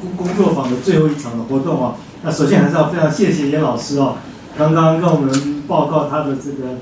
工作坊的最后一场的活动啊。那首先还是要非常谢谢严老师哦，刚刚跟我们报告他的这个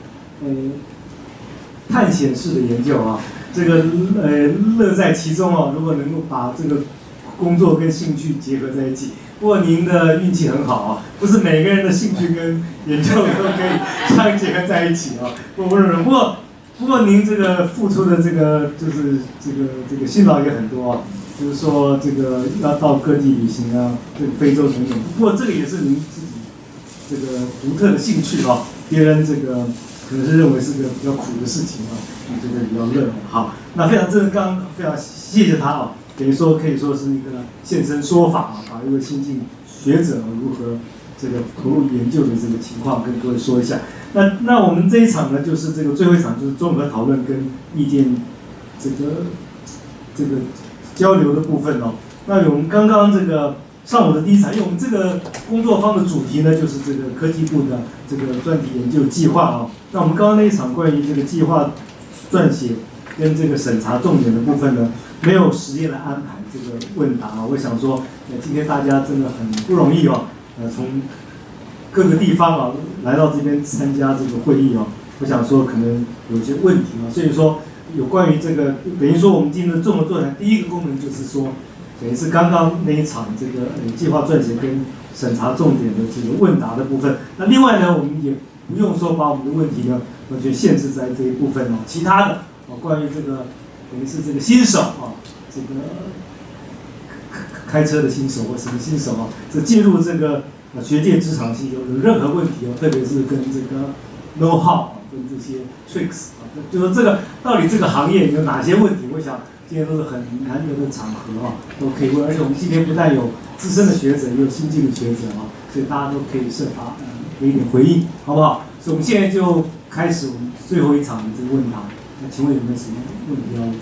探险式的研究啊，这个乐在其中哦。如果能够把这个工作跟兴趣结合在一起，不过您的运气很好啊，不是每个人的兴趣跟研究都可以这样结合在一起啊。不过您这个付出的这个就是这个辛劳也很多啊。就是说，这个要到各地旅行啊，这个非洲等等。不过这个也是您自己这个独特的兴趣啊，别人这个可能是认为是个比较苦的事情啊，你觉得比较乐。好，那非常谢谢他啊，等于说可以说是一个现身说法啊，把一位新进学者如何这个投入研究的这个情况跟各位说一下。那我们这一场呢，就是这个最后一场就是综合讨论跟意见这个交流的部分哦。那我们刚刚这个上午的第一场，因为我们这个工作坊的主题呢，就是这个科技部的这个专题研究计划啊。那我们刚刚那一场关于这个计划撰写跟这个审查重点的部分呢，没有时间来安排这个问答啊。我想说，今天大家真的很不容易哦，从各个地方啊来到这边参加这个会议哦。我想说可能有一些问题啊，所以说。有关于这个，等于说我们今天的综合座谈第一个功能就是说，等于是刚刚那一场这个计划撰写跟审查重点的这个问答的部分。那另外呢，我们也不用说把我们的问题呢完全限制在这一部分哦。其他的关于这个等于是这个新手啊，这个开车的新手或什么新手啊，这进入这个学界职场期有任何问题哦，特别是跟这个 know how 跟这些 tricks。就说这个到底这个行业有哪些问题？我想今天都是很难得的场合啊，都可以问。而且我们今天不但有资深的学者，也有新进的学者啊，所以大家都可以设法给一点回应，好不好？所以我们现在就开始我们最后一场的这个问答。那请问有没有什么问题要问？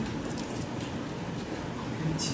请。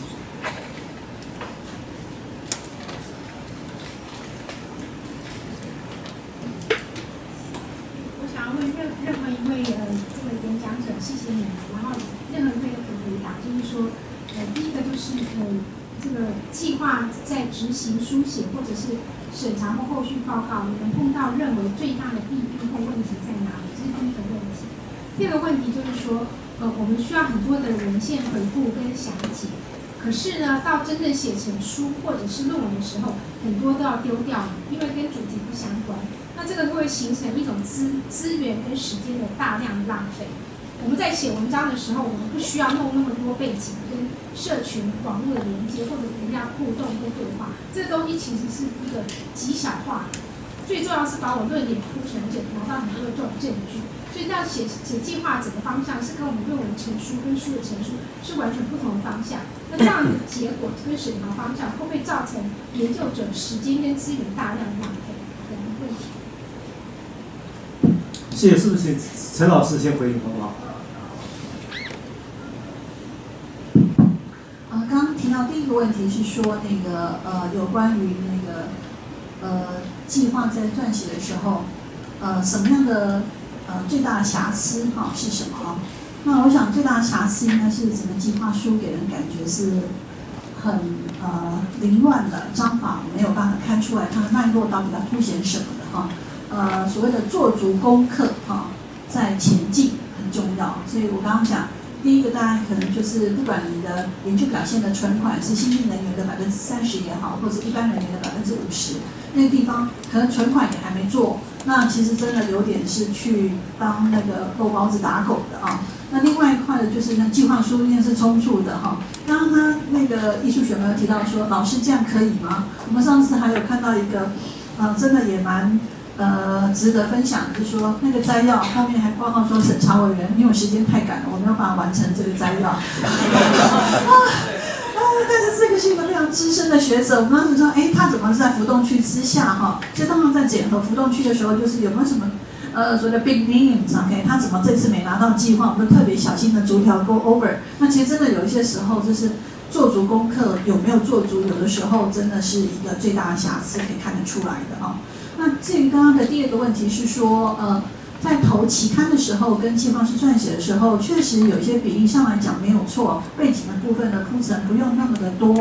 我想要问任何一位演讲者，谢谢你们。然后任何一位的回答，就是说，第一个就是这个计划在执行、书写或者是审查或后续报告，你们碰到认为最大的弊病或问题在哪里？这是第一个问题。第二个问题就是说，我们需要很多的文献回顾跟详解，可是呢，到真正写成书或者是论文的时候，很多都要丢掉，因为跟主题不相关。那这个会形成一种资源跟时间的大量浪费。我们在写文章的时候，我们不需要弄那么多背景跟社群网络的连接，或者人家互动或对话，这个东西其实是一个极小化的。最重要是把我论点铺陈，而且拿到很多的这种证据。所以这样写计划整个方向是跟我们论文陈述跟书的陈述是完全不同的方向。那这样的结果跟审查方向会不会造成研究者时间跟资源大量浪费的问题？ 谢谢，是不是陈老师先回应好不好？ 刚刚提到第一个问题是说那个有关于那个计划在撰写的时候，什么样的最大的瑕疵是什么啊？那我想最大的瑕疵应该是整个计划书给人感觉是很凌乱的，章法没有办法看出来它的脉络到底要凸显什么的哈。所谓的做足功课在前进很重要，所以我刚刚讲。第一个，大家可能就是不管你的研究表现的存款是新进人员的30%也好，或者一般人员的50%，那个地方可能存款也还没做，那其实真的有点是去当那个肉包子打狗的啊。那另外一块的就是那计划书应该是充足的哈。刚刚他那个艺术学没有提到说，老师这样可以吗？我们上次还有看到一个，真的也蛮。值得分享，就是说那个摘要后面还报告说审查委员因为时间太赶了，我没有办法完成这个摘要。但是这个是一个非常资深的学者，我们当时说，他怎么是在浮动区之下哈？所以当然在检核浮动区的时候，就是有没有什么所谓的 big names，OK， 他怎么这次没拿到计划，我们都特别小心的逐条 go over。那其实真的有一些时候就是做足功课有没有做足，有的时候真的是一个最大的瑕疵可以看得出来的啊。那至于刚刚的第二个问题是说，在投期刊的时候跟计划书撰写的时候，确实有一些比例上来讲没有错，背景的部分的铺陈不用那么的多。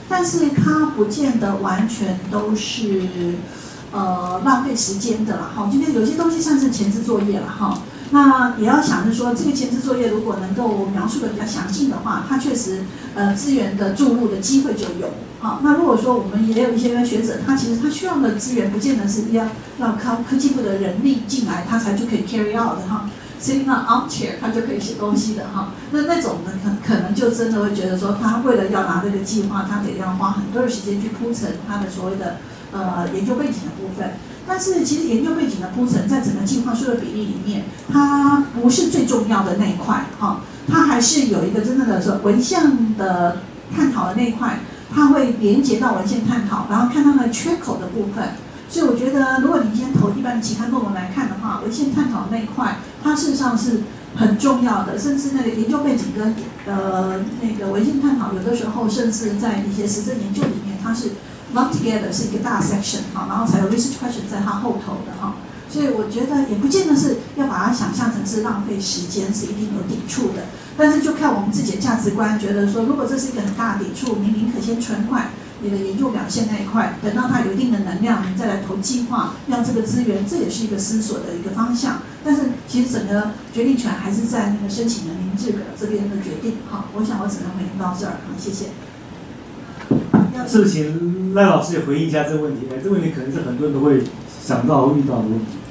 但是它不见得完全都是浪费时间的啦。哈，就是有些东西算是前置作业了哈。那也要想着说，这个前置作业如果能够描述的比较详尽的话，它确实资源的注入的机会就有。好，那如果说我们也有一些学者，他其实他需要的资源不见得是要靠科技部的人力进来，他才就可以 carry out 的哈。sitting on armchair， 他就可以写东西的哈。那种呢，可能就真的会觉得说，他为了要拿这个计划，他得要花很多的时间去铺陈他的所谓的研究背景的部分。但是其实研究背景的铺陈，在整个计划书的比例里面，它不是最重要的那一块哈，它还是有一个真正的说文献的探讨的那一块，它会连接到文献探讨，然后看它的缺口的部分。所以我觉得，如果你今天投一般的期刊论文来看的话，文献探讨那一块，它事实上是很重要的，甚至那个研究背景跟那个文献探讨，有的时候甚至在一些实证研究里面，它是 lump together 是一个大 section 哈，然后才有 research question 在它后头的哈。所以我觉得也不见得是要把它想象成是浪费时间，是一定有抵触的。但是就看我们自己的价值观，觉得说，如果这是一个很大的抵触，你宁可先存缓你的研究表现那一块，等到它有一定的能量，你再来投计划，让这个资源，这也是一个思索的一个方向。但是其实整个决定权还是在那个申请人林志可这边的决定。好，我想我只能回应到这儿。好，谢谢。 是不是请赖老师也回应一下这个问题？这个问题可能是很多人都会想到或遇到的问题。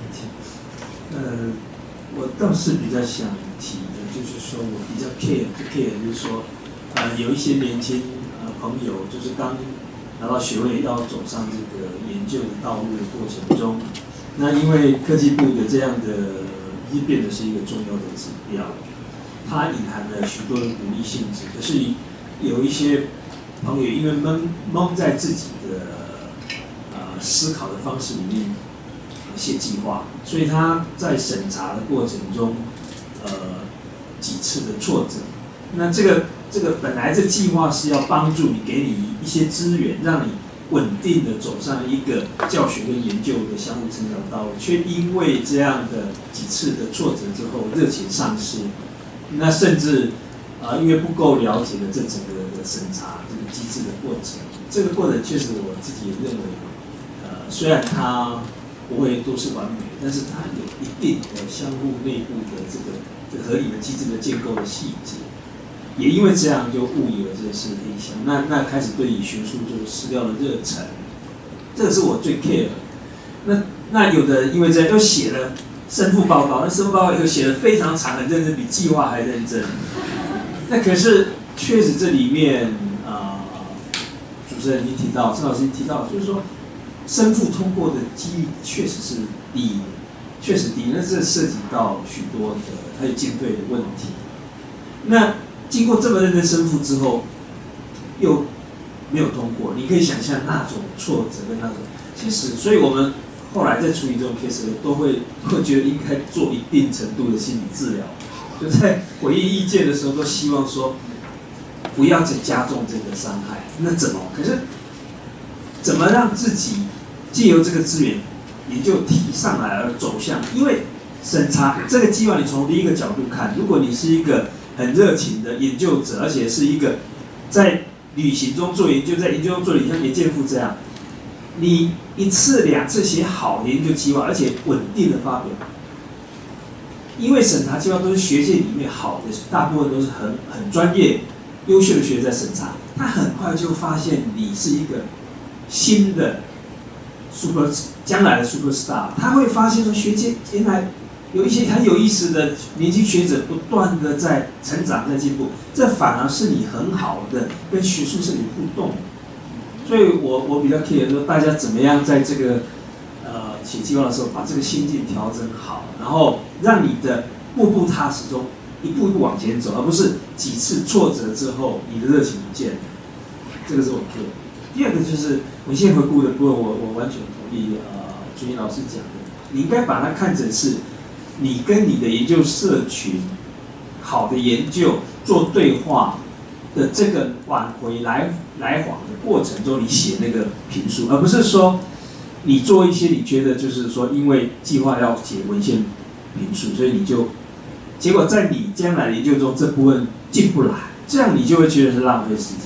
我倒是比较想提的，就是说我比较 care， 就是说，有一些年轻朋友，就是刚拿到学位要走上这个研究的道路的过程中，那因为科技部的这样的已经变得是一个重要的指标，它隐含了许多的鼓励性质。可是有一些朋友因为蒙在自己的思考的方式里面写计划，所以他在审查的过程中几次的挫折。那这个本来这计划是要帮助你，给你一些资源，让你稳定的走上一个教学跟研究的相互成长道路，却因为这样的几次的挫折之后，热情丧失。那甚至因为不够了解的这整个的审查这个机制的过程，这个过程确实我自己也认为，虽然它不会都是完美的，但是它有一定的相互内部的这个合理的机制的建构的细节。也因为这样，就误以为这是黑箱，那开始对于学术就失掉了热忱，这个是我最 care 的。那有的因为这样又写了申复报告，那申复报告又写得非常长，很认真，比计划还认真。那可是确实这里面主持人已经提到，郑老师已经提到，就是说申复通过的几率确实是低，确实低。那这涉及到许多的还有经费的问题。那经过这么认真申复之后，又没有通过，你可以想象那种挫折跟那种，其实，所以我们后来在处理这种 case 的时候，都会觉得应该做一定程度的心理治疗，就在回应意见的时候，都希望说不要再加重这个伤害。那怎么？可是怎么让自己借由这个资源研究提上来而走向？因为审查这个计划，你从第一个角度看，如果你是一个很热情的研究者，而且是一个在旅行中做研究，在研究中做研究，像严建富这样，你一次两次写好的研究计划，而且稳定的发表，因为审查计划都是学界里面好的，大部分都是很专业、优秀的学者在审查，他很快就发现你是一个新的将来的 super star， 他会发现说学界原来有一些很有意思的年轻学者不断的在成长、在进步，这反而是你很好的跟学术是有互动。所以我比较 care 说大家怎么样在这个写计划的时候把这个心境调整好，然后让你的步步踏实中一步一步往前走，而不是几次挫折之后你的热情不见了。这个是我 care。第二个就是文献回顾的部分，我完全同意朱云老师讲的，你应该把它看成是你跟你的研究社群好的研究做对话的这个挽回来往的过程中，你写那个评述，而不是说你做一些你觉得就是说因为计划要写文献评述，所以你就结果在你将来的研究中这部分进不来，这样你就会觉得是浪费时间。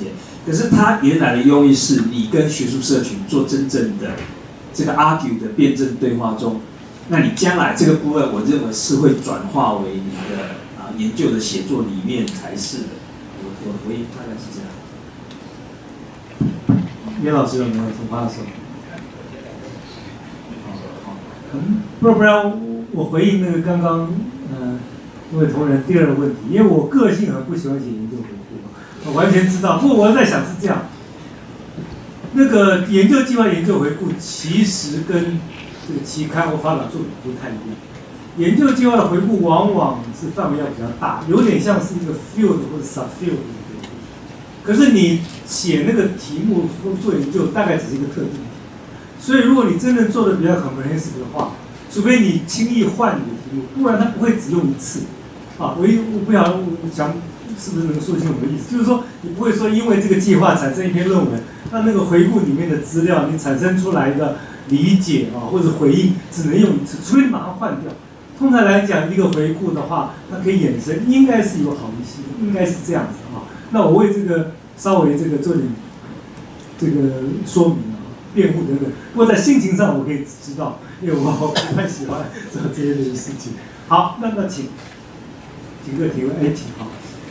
可是他原来的用意是你跟学术社群做真正的这个 argue 的辩证对话中，那你将来这个部分，我认为是会转化为你的研究的写作里面才是的。我的回应大概是这样。 叶老师有没有什么话说？不然我回应那个刚刚那位同仁第二个问题，因为我个性很不喜欢写研究回顾，我完全知道。不过我在想是这样，那个研究计划、研究回顾其实跟这个期刊或发表作品不太一样。研究计划的回顾往往是范围要比较大，有点像是一个 field 或者 subfield 的回顾。可是你写那个题目做研究，大概只是一个特定题。所以如果你真的做的比较 comprehensive 的话，除非你轻易换你的题目，不然它不会只用一次。我不晓得，我想是不是能说清我的意思？就是说，你不会说因为这个计划产生一篇论文，那个回顾里面的资料，你产生出来一个理解或者回应，只能用一次，除非你马上换掉。通常来讲，一个回顾的话，它可以衍生，应该是有好的系统，应该是这样子那我为这个稍微这个做点这个说明辩护等等。不过在心情上，我可以知道，因为我不太喜欢做这些事情。好，那请个提问，请好。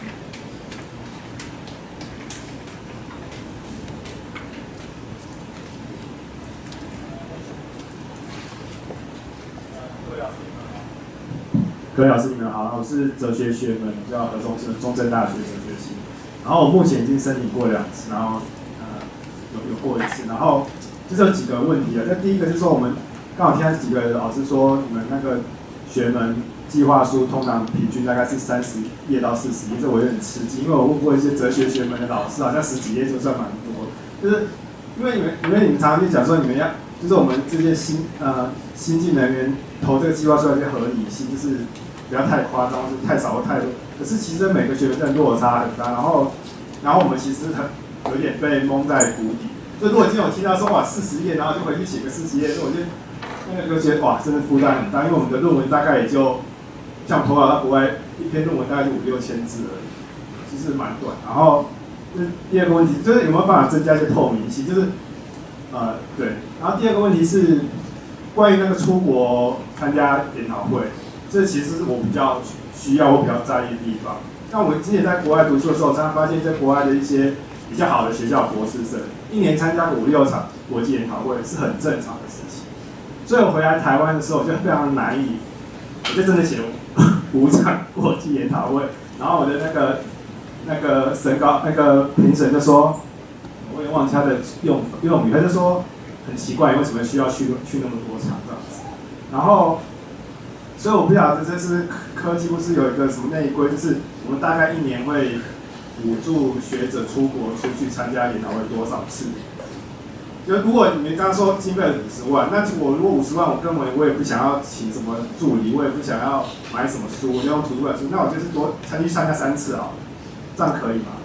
各位老师你们好，我是哲学学门，叫何中生，中正大学哲学系。然后我目前已经申请过2次，然后有过1次，然后就是有几个问题那第一个是说，我们刚好听到几个老师说，你们那个学门计划书通常平均大概是30页到40页，这我有点吃惊，因为我问过一些哲学学门的老师，好像10几页就算蛮多。就是因为你们常常就讲说，你们要就是我们这些新进人员投这个计划书要有些合理性，就是不要太夸张，就是太少或太多。可是其实每个学门真的落差很大，然后我们其实有点被蒙在鼓底。就如果今天我听到说哇40页，然后就回去写个40页，我就觉得哇真的负担很大，因为我们的论文大概也就像投稿到国外一篇论文大概就5、6千字而已，其实蛮短。然后第二个问题就是有没有办法增加一些透明性，就是对。然后第二个问题是关于那个出国参加研讨会，这其实是我比较需要或比较在意的地方。那我之前在国外读书的时候，常常发现在国外的一些比较好的学校博士生，1年参加5、6场国际研讨会是很正常的事情。所以我回来台湾的时候，我就非常难以，我就真的写了5场国际研讨会，然后我的那个评审就说，我也忘记他的用语，他就说很奇怪，为什么需要去那么多场这样子。然后，所以我不晓得这是科技部是有一个什么内规，就是我们大概1年会补助学者出国出去参加研讨会多少次。就如果你们刚刚说经费50万，那我如果50万，我也不想要请什么助理，我也不想要买什么书，我就用图书馆书，那我就是多参加3次啊，这样可以吗？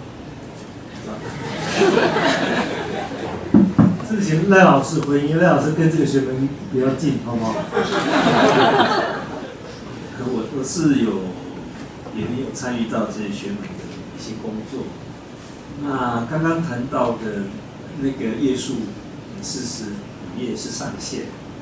是请赖老师回应，赖老师跟这个学门比较近，好不好？ 可我是也有参与到这些学门的一些工作。那刚刚谈到的那个页数，40页是上限。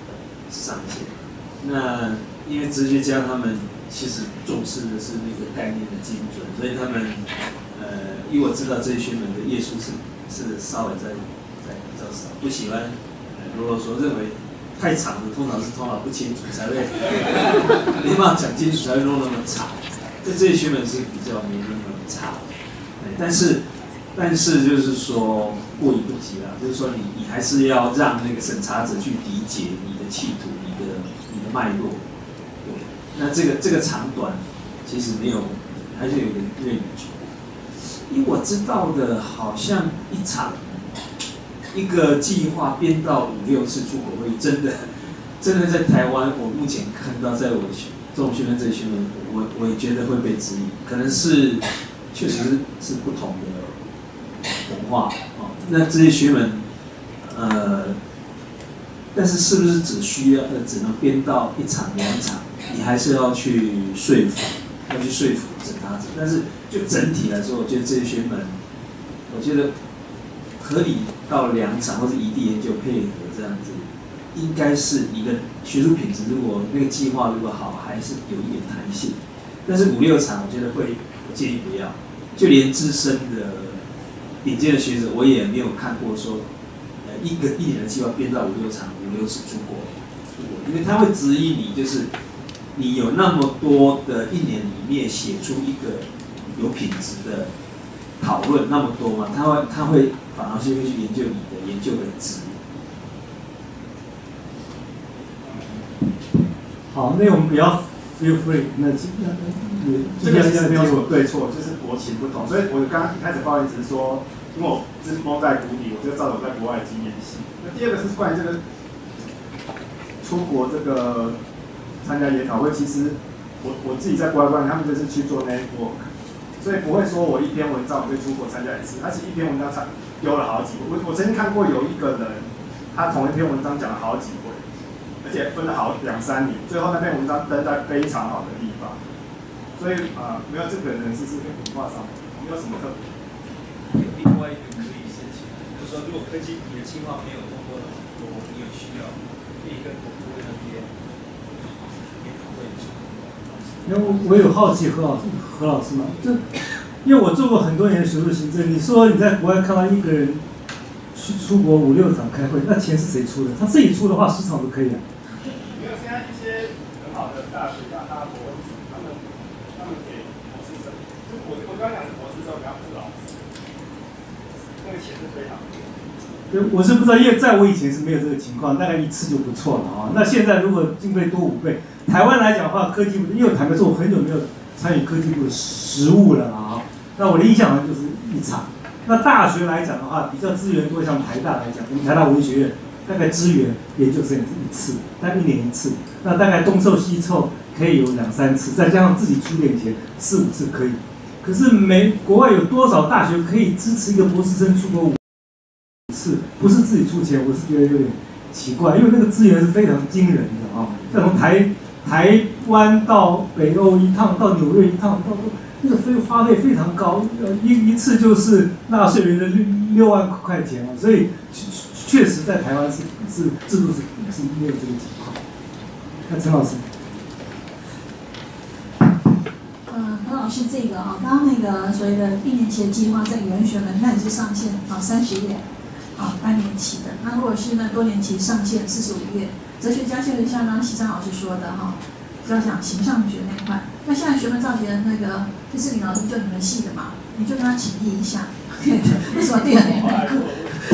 那因为哲学家他们其实重视的是那个概念的精准，所以他们因为我知道这些学门的页数是稍微在比较少，不喜欢如果说认为太长的，通常是头脑不清楚才会没办法讲清楚才会弄那么长。这些学门是比较没那么长，但是就是说过犹不及啦，就是说你还是要让那个审查者去理解你的企图，你的脉络。对，那这个长短其实没有，还是有点range。因为我知道的，好像一个计划编到5、6次出国会议，真的在台湾，我目前看到在我的这种学门这些学门，我也觉得会被质疑，可能是确实是不同的文化那这些学门，但是是不是只能编到1场、2场？你还是要去说服审查者。但是就整体来说，我觉得这些学门，我觉得合理到2场或者异地研究配合这样子，应该是你的学术品质如果那个计划如果好，还是有一点弹性。但是5、6场我觉得会，我建议不要，就连资深的顶尖的学者，我也没有看过说，一年的计划编到5、6场，5、6次出国，因为他会质疑你，就是你有那么多的1年里面写出一个有品质的讨论那么多嘛，他会反而是会去研究你的研究的质。 好，那我们不要 feel free， 那这个其实没有什么对错，就是国情不同。所以我刚刚一开始抱怨只是说，因为我是蒙在鼓里，我就照着我在国外的经验写。那第二个是关于这个出国这个参加研讨会，其实我自己在国外观他们就是去做 network， 所以不会说我一篇文章我就出国参加一次，而且一篇文章丢了好几个。我曾经看过有一个人，他同一篇文章讲了好几回。而且分了好2、3年，最后那篇文章登在非常好的地方，所以没有这个人是跟文化上没有什么特别。 有另外一个可以申请，就是说如果科技你的计划没有通过的话，如果你有需要，可以跟国科会那边研讨会出。 因为我有好奇何老师嘛，因为我做过很多年的学术行政，你说你在国外看到一个人去出国5、6场开会，那钱是谁出的？他自己出的话，10场都可以啊。 没有，现在一些很好的大学家、大博士，他们给博士生，就我刚讲的博士生，不是老师，那个钱是非常多。 对，我是不知道，因为在我以前是没有这个情况，大概1次就不错了啊。那现在如果经费多5倍，台湾来讲的话，科技部，因为坦白说，我很久没有参与科技部的实务了啊。那我的印象好像就是1场。那大学来讲的话，比较资源多，像台大来讲，我们台大文学院大概资源研究生1次，大概1年1次。那大概东凑西凑可以有2、3次，再加上自己出点钱，4、5次可以。可是国外有多少大学可以支持一个博士生出国5次？不是自己出钱，我是觉得有点奇怪，因为那个资源是非常惊人的啊。像从台湾到北欧一趟，到纽约一趟，到那个花费非常高，一次就是纳税人的6万块钱啊，所以确实在台湾是制度是没有这个情况。那陈老师， 何老师这个啊，刚刚那个所谓的1年期的计划，在语言学门那也是上限30页，半年期的。那如果是那多年期上限45页，哲学家就是像刚刚西山老师说的比较讲形上学那块。那现在学门造节那个第4名老师就你们系的嘛，你就跟他请益一下，为什么第2年没过？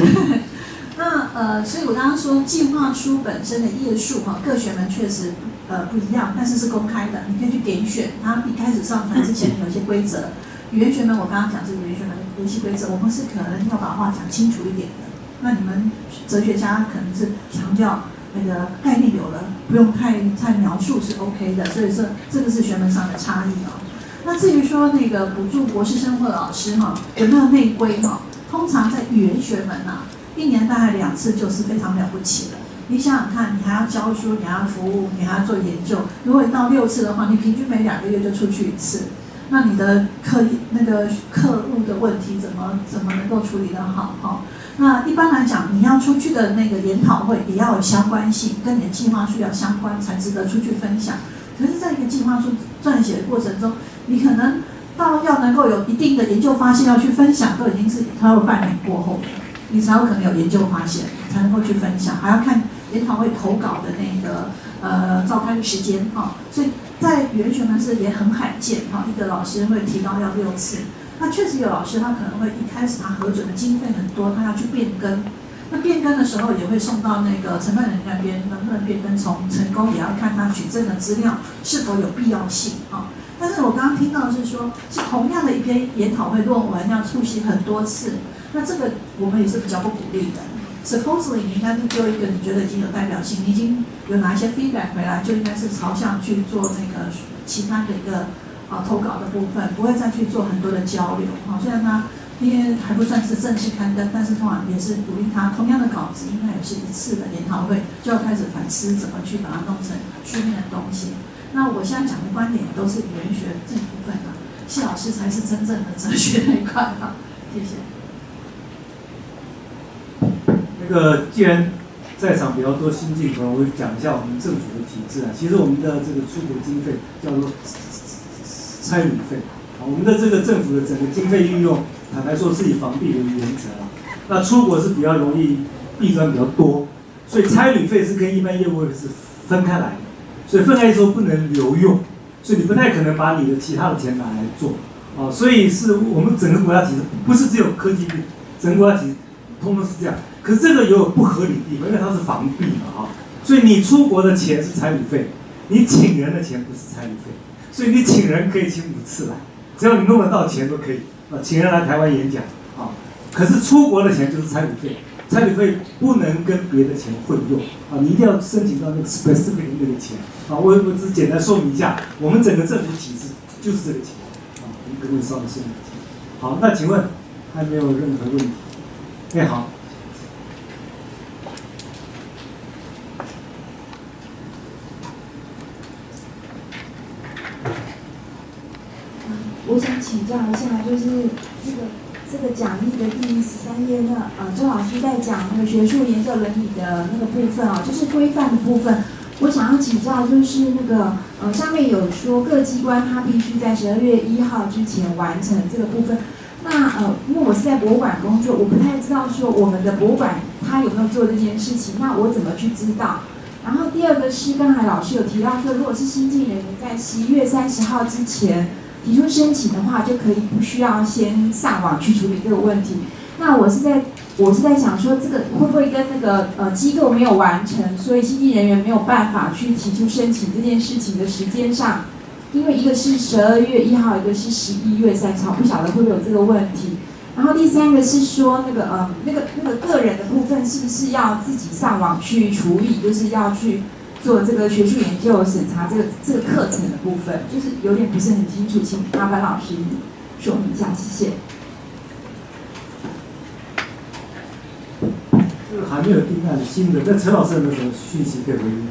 那所以我刚刚说计划书本身的页数各学门确实不一样，但是是公开的，你可以去点选。它一开始上传之前有一些规则，语言学门我刚刚讲是语言学门的游戏规则，我们是可能要把话讲清楚一点的。那你们哲学家可能是强调那个概念有了，不用太描述是 OK 的，所以这个是学门上的差异那至于说那个补助博士生或老师有没有内规通常在语言学门1年大概2次就是非常了不起了。你想想看，你还要教书，你还要服务，你还要做研究。如果你到6次的话，你平均每2个月就出去1次，那你的课务的问题怎么能够处理得好那一般来讲，你要出去的那个研讨会也要有相关性，跟你的计划书要相关，才值得出去分享。可是，在一个计划书撰写的过程中，你可能到要能够有一定的研究发现要去分享，都已经是超过半年过后了，你才有可能有研究发现，才能够去分享，还要看研讨会投稿的那个召开的时间所以在语言学门是也很罕见一个老师会提高要6次。那确实有老师他可能会一开始他核准的经费很多，他要去变更。那变更的时候也会送到那个承办人那边，能不能变更成功，也要看他举证的资料是否有必要性但是我刚刚听到的是说，是同样的一篇研讨会论文要出席很多次，那这个我们也是比较不鼓励的。Supposedly 你应该是丢一个你觉得已经有代表性，你已经有哪一些 feedback 回来，就应该是朝向去做那个其他的一个投稿的部分，不会再去做很多的交流虽然它因为还不算是正式刊登，但是通常也是鼓励他同样的稿子，应该也是1次的研讨会就要开始反思怎么去把它弄成书面的东西。那我现在讲的观点也都是语言学这一部分的，谢老师才是真正的哲学那一块谢谢。 既然在场比较多新进朋友，我讲一下我们政府的体制啊。其实我们的这个出国经费叫做差旅费，我们的这个政府的整个经费运用，坦白说是以防弊为原则啊。那出国是比较容易弊端比较多，所以差旅费是跟一般业务是分开来的，所以分开之后不能留用，所以你不太可能把你的其他的钱拿来做啊。所以是我们整个国家体制不是只有科技部，整个国家体制通通是这样。可是这个也有不合理的地方，因为它是防弊嘛啊，所以你出国的钱是差旅费，你请人的钱不是差旅费，所以你请人可以请5次来，只要你弄得到钱都可以啊，请人来台湾演讲啊。可是出国的钱就是差旅费，差旅费不能跟别的钱混用啊，你一定要申请到那个 specific 的那个钱啊。我只简单说明一下，我们整个政府体制就是这个钱啊，你可以稍微说明一下。好，那请问还没有任何问题？哎，好。 我想请教一下，就是这个讲义的第13页周老师在讲那个学术研究伦理的那个部分哦，就是规范的部分。我想要请教，就是那个上面有说各机关它必须在12月1号之前完成这个部分。那因为我是在博物馆工作，我不太知道说我们的博物馆它有没有做这件事情，那我怎么去知道？然后第二个是刚才老师有提到说，如果是新进人员在11月30号之前提出申请的话，就可以不需要先上网去处理这个问题。那我是在想说，这个会不会跟那个机构没有完成，所以新进人员没有办法去提出申请这件事情的时间上，因为一个是12月1号，一个是11月30号，不晓得会不会有这个问题。然后第三个是说那个个人的部分是不是要自己上网去处理，就是要去做这个学术研究审查这个课程的部分，就是有点不是很清楚，请麻烦老师说明一下，谢谢。 这个还没有定案新的，那陈老师有没有什么讯息可以回应？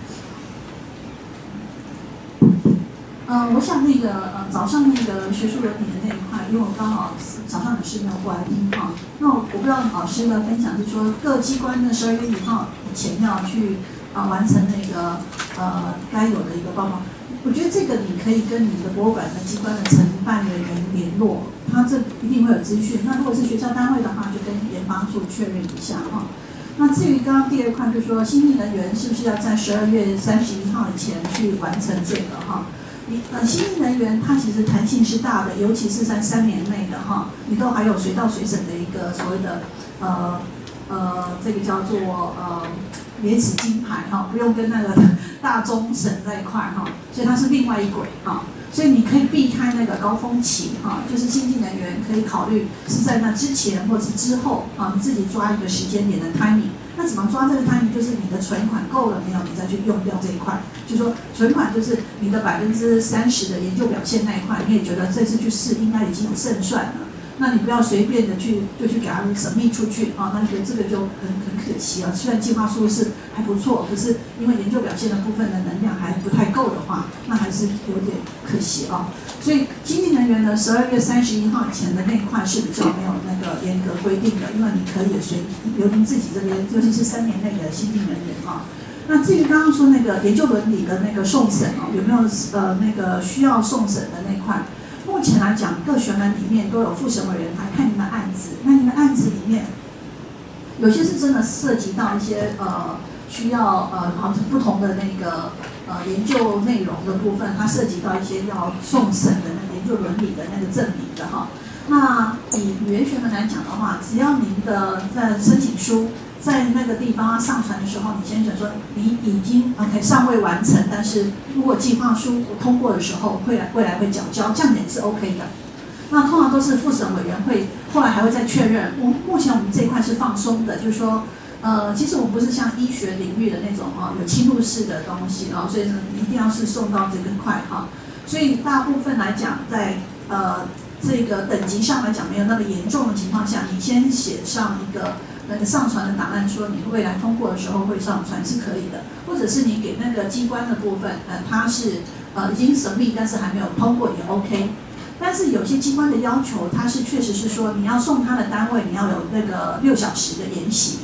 我想早上那个学术伦理的那一块，因为我刚好早上有事没有过来听哈。那我不知道老师的分享是说，各机关的12月1号以前要去完成那个该有的一个报告。我觉得这个你可以跟你的博物馆的机关的承办人员联络，他这一定会有资讯。那如果是学校单位的话，就跟研发处确认一下哈。那至于刚刚第二块，就是说新进人员是不是要在12月31号以前去完成这个哈？新进人员他其实弹性是大的，尤其是在3年内的哈，你都还有随到随审的一个所谓的这个叫做免死金牌哈，不用跟那个大中审在一块哈，所以它是另外一轨哈，所以你可以避开那个高峰期哈，就是新进人员可以考虑是在那之前或是之后啊，你自己抓一个时间点的 timing。那怎么抓这个 timing？ 就是你的存款够了没有，你再去用掉这一块。就是说存款就是你的30%的研究表现那一块，你也觉得这次去试应该已经有胜算了。那你不要随便的去给他们submit出去啊，那觉得这个就很可惜啊。虽然计划书是还不错，可是因为研究表现的部分的能量还不太够的话，那还是有点可惜啊。所以新进人员呢，12月31号以前的那一块是比较没有那个严格规定的，因为你可以由您自己这边，尤其是3年内的新进人员啊。那至于刚刚说那个研究伦理的那个送审啊，有没有那个需要送审的那块？目前来讲，各学门里面都有复审委员来看您的案子。那您的案子里面，有些是真的涉及到一些需要不同的那个研究内容的部分，它涉及到一些要送审的那个研究伦理的那个证明的哈。那以语言学门来讲的话，只要您的申请书在那个地方上传的时候，你先选说你已经 OK 尚未完成，但是如果计划书通过的时候，未来会缴交，这样也是 OK 的。那通常都是复审委员会后来还会再确认。目前我们这一块是放松的，就是说其实我们不是像医学领域的那种有侵入式的东西所以呢一定要是送到这个块所以大部分来讲，在这个等级上来讲没有那么严重的情况下，你先写上一个那个上传的档案，说你未来通过的时候会上传是可以的，或者是你给那个机关的部分，它是已经submit但是还没有通过也 OK。但是有些机关的要求，它是确实是说你要送他的单位，你要有那个6小时的研习，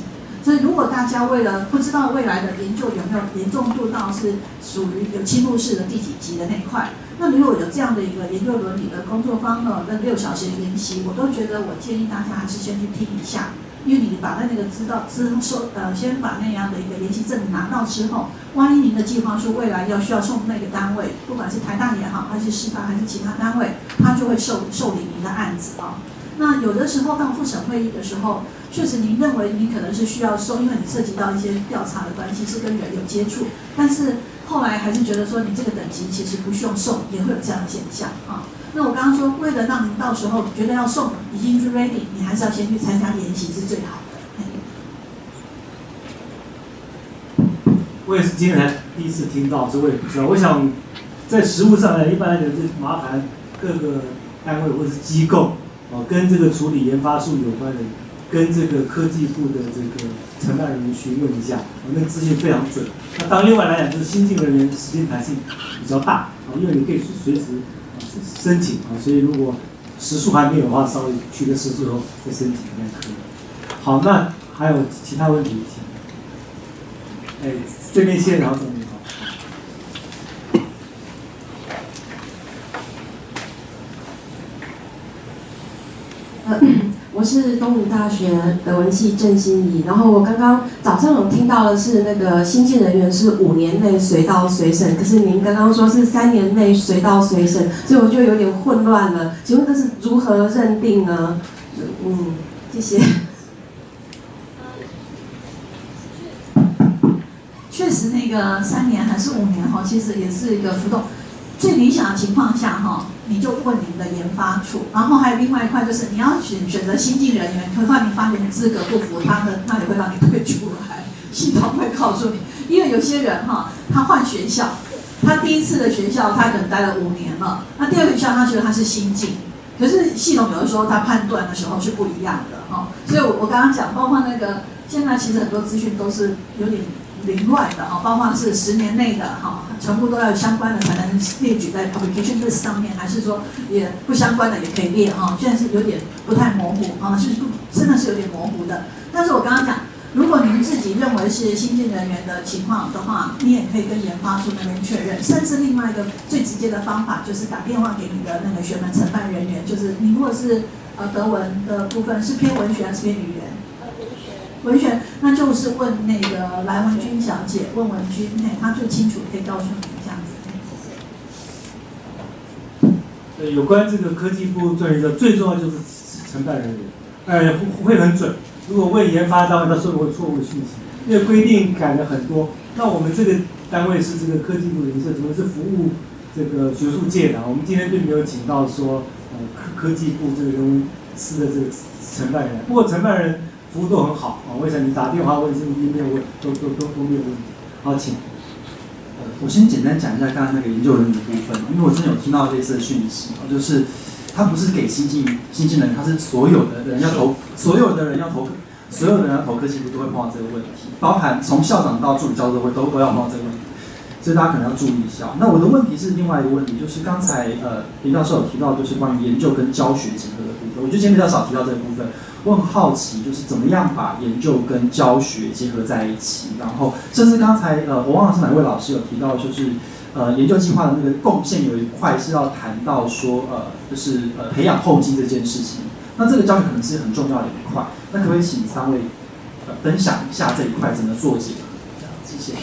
所以如果大家为了不知道未来的研究有没有严重度到是属于有侵入式的第几级的那一块，那如果有这样的一个研究伦理的工作坊呢，跟6小时的研习，我都觉得我建议大家还是先去听一下。因为你把那个先把那样的一个研习证拿到之后，万一您的计划书未来需要送那个单位，不管是台大也好，还是师大还是其他单位，他就会受理您的案子啊。那有的时候到复审会议的时候，确实您认为你可能是需要送，因为你涉及到一些调查的关系，是跟人有接触，但是后来还是觉得说你这个等级其实不需要送，也会有这样的现象啊。那我刚刚说，为了让您到时候觉得要送，已经是 ready， 你还是要先去参加研习是最好的。 我也是今天才第一次听到，所以我也不知道。我想在实务上呢，一般来讲是麻烦各个单位或是机构跟这个处理研发数有关的，跟这个科技部的这个承办人员询问一下，那个资讯非常准。那当然另外来讲，就是新进人员时间弹性比较大因为你可以随时申请所以如果时数还没有的话，稍微取得时数后再申请应该可以。好，那还有其他问题？这边先，然后这边好。 我是东吴大学德文系郑欣怡，然后我刚刚早上有听到的是那个新进人员是5年内随到随审，可是您刚刚说是3年内随到随审，所以我就有点混乱了。请问这是如何认定呢？谢谢。 确实，那个3年还是5年其实也是一个浮动。最理想的情况下你就问你的研发处，然后还有另外一块就是你要选择新进人员，会让你发现资格不符，那里会让你退出来，系统会告诉你，因为有些人他换学校，他第一次的学校他可能待了5年了，那第二个学校他觉得他是新进，可是系统有的时候他判断的时候是不一样的所以我刚刚讲，包括那个现在其实很多资讯都是有点凌乱的包括是10年内的全部都要相关的才能列举在 publication list 上面，还是说也不相关的也可以列现在是有点不太模糊是真的是有点模糊的。但是我刚刚讲，如果您自己认为是新进人员的情况的话，你也可以跟研发处那边确认，甚至另外一个最直接的方法就是打电话给你的那个学门承办人员，就是你如果是德文的部分是偏文学还是偏语言？文学，那就是问那个来文君小姐，问文君，她最清楚，可以告诉你这样子。有关这个科技部专业的，最重要就是承办人员，会很准。如果问研发单位，他说会错误讯息，因为规定改了很多。那我们这个单位是这个科技部的人社，主要是服务这个学术界的。我们今天并没有请到说科技部这个司的这个承办人，不过承办人服务都很好我想你打电话问这个email问都没有问题。好，请。 我先简单讲一下刚刚那个研究人员的部分，因为我真的有听到类似的讯息就是他不是给新进人，他是所有的人要投科技部都会碰到这个问题，包含从校长到助理教授会都要碰到这个问题，所以大家可能要注意一下。那我的问题是另外一个问题，就是刚才林教授有提到，就是关于研究跟教学结合的部分，我觉得今天比较少提到这个部分。我很好奇，就是怎么样把研究跟教学结合在一起，然后甚至刚才我忘了是哪位老师有提到，就是研究计划的那个贡献有一块是要谈到说就是培养后进这件事情，那这个教学可能是很重要的一块，那可不可以请3位分享一下这一块怎么做结合？谢谢。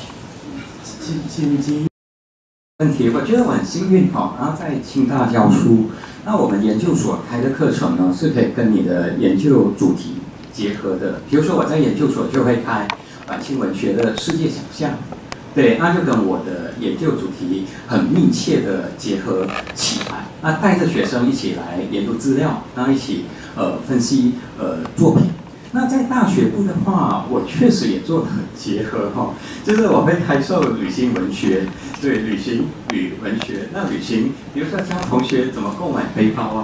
请。 问题，我觉得我很幸运然后在清大教书。那我们研究所开的课程呢，是可以跟你的研究主题结合的。比如说我在研究所就会开晚清文学的世界想象，对，那就跟我的研究主题很密切的结合起来。那带着学生一起来研读资料，然后一起分析作品。那在大学部的话，我确实也做了结合就是我会开授旅行文学，对，旅行与文学。那旅行，比如说教同学怎么购买背包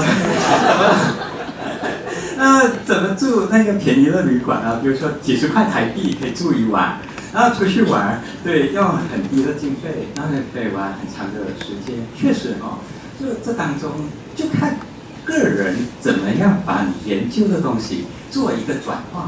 怎么住那个便宜的旅馆比如说几十块台币可以住1晚，然后出去玩，对，用很低的经费，然后可以玩很长的时间。确实就这当中就看个人怎么样把你研究的东西做一个转化，